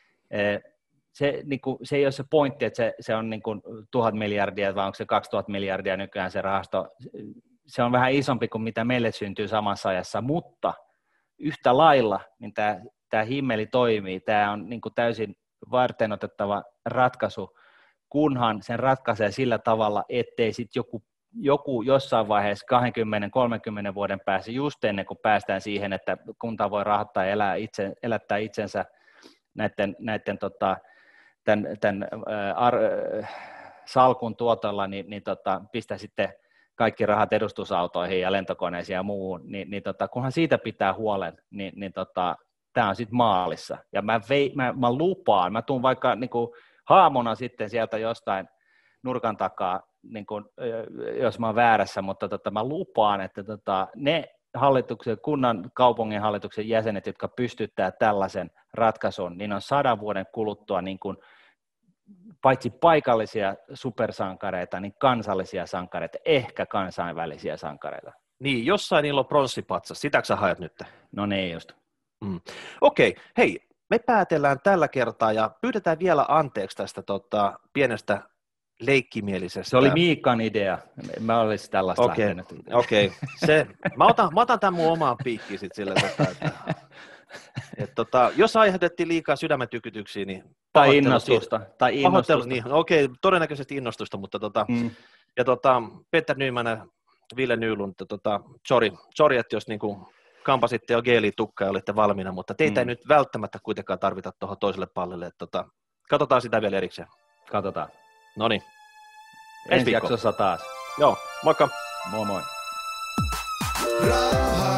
Se, niin kuin, se ei ole se pointti, että se, se on niin kuin tuhat miljardia, vai onko se kaksituhatta miljardia nykyään se rahasto. Se on vähän isompi kuin mitä meille syntyy samassa ajassa, mutta yhtä lailla niin tämä, tämä himmeli toimii. Tämä on niin kuin täysin varteenotettava ratkaisu, kunhan sen ratkaisee sillä tavalla, ettei sitten joku, joku jossain vaiheessa kaksikymmentä kolmekymmentä vuoden päässä, just ennen kuin päästään siihen, että kunta voi rahoittaa ja elää itse, elättää itsensä näiden, näiden tota, tämän, tämän ar, salkun tuotolla, niin, niin tota, pistää sitten kaikki rahat edustusautoihin ja lentokoneisiin ja muuhun, niin, niin tota, kunhan siitä pitää huolen, niin, niin tota, tämä on sitten maalissa. Ja mä, vei, mä, mä lupaan, mä tuun vaikka niin kuin haamuna sitten sieltä jostain nurkan takaa niin kun, jos mä oon väärässä, mutta tota, mä lupaan, että tota, ne hallituksen, kunnan kaupungin hallituksen jäsenet, jotka pystyttää tällaisen ratkaisun, niin on sadan vuoden kuluttua niin kun, paitsi paikallisia supersankareita, niin kansallisia sankareita, ehkä kansainvälisiä sankareita. Niin, jossain niillä on pronssipatsas, sitäkö sä hajat nyt? No niin just. Mm. Okei, okay. Hei, me päätellään tällä kertaa ja pyydetään vielä anteeksi tästä tota, pienestä leikkimielisestä. Se oli Miikan idea, mä olisin tällaista okay. lähtenyt. Okei, okay. mä, otan, mä otan tämän mun omaan piikkiin sitten sille, tota, että, et, tota, jos aiheutettiin liikaa sydämen tykytyksiä, niin tai innostusta. Tai innostusta. Niin, okei, okay, todennäköisesti innostusta, mutta tota, mm. ja tota, Petter Nyman, Ville Nylund, tota, sorry, sorry, että jos niinku kampasitte jo geelitukkaa ja olitte valmiina, mutta teitä mm. ei nyt välttämättä kuitenkaan tarvita tuohon toiselle pallille. Että, tota, katsotaan sitä vielä erikseen. Katsotaan. Noniin. Ensi jaksossa taas. Joo, moikka. Moi moi. Rauha.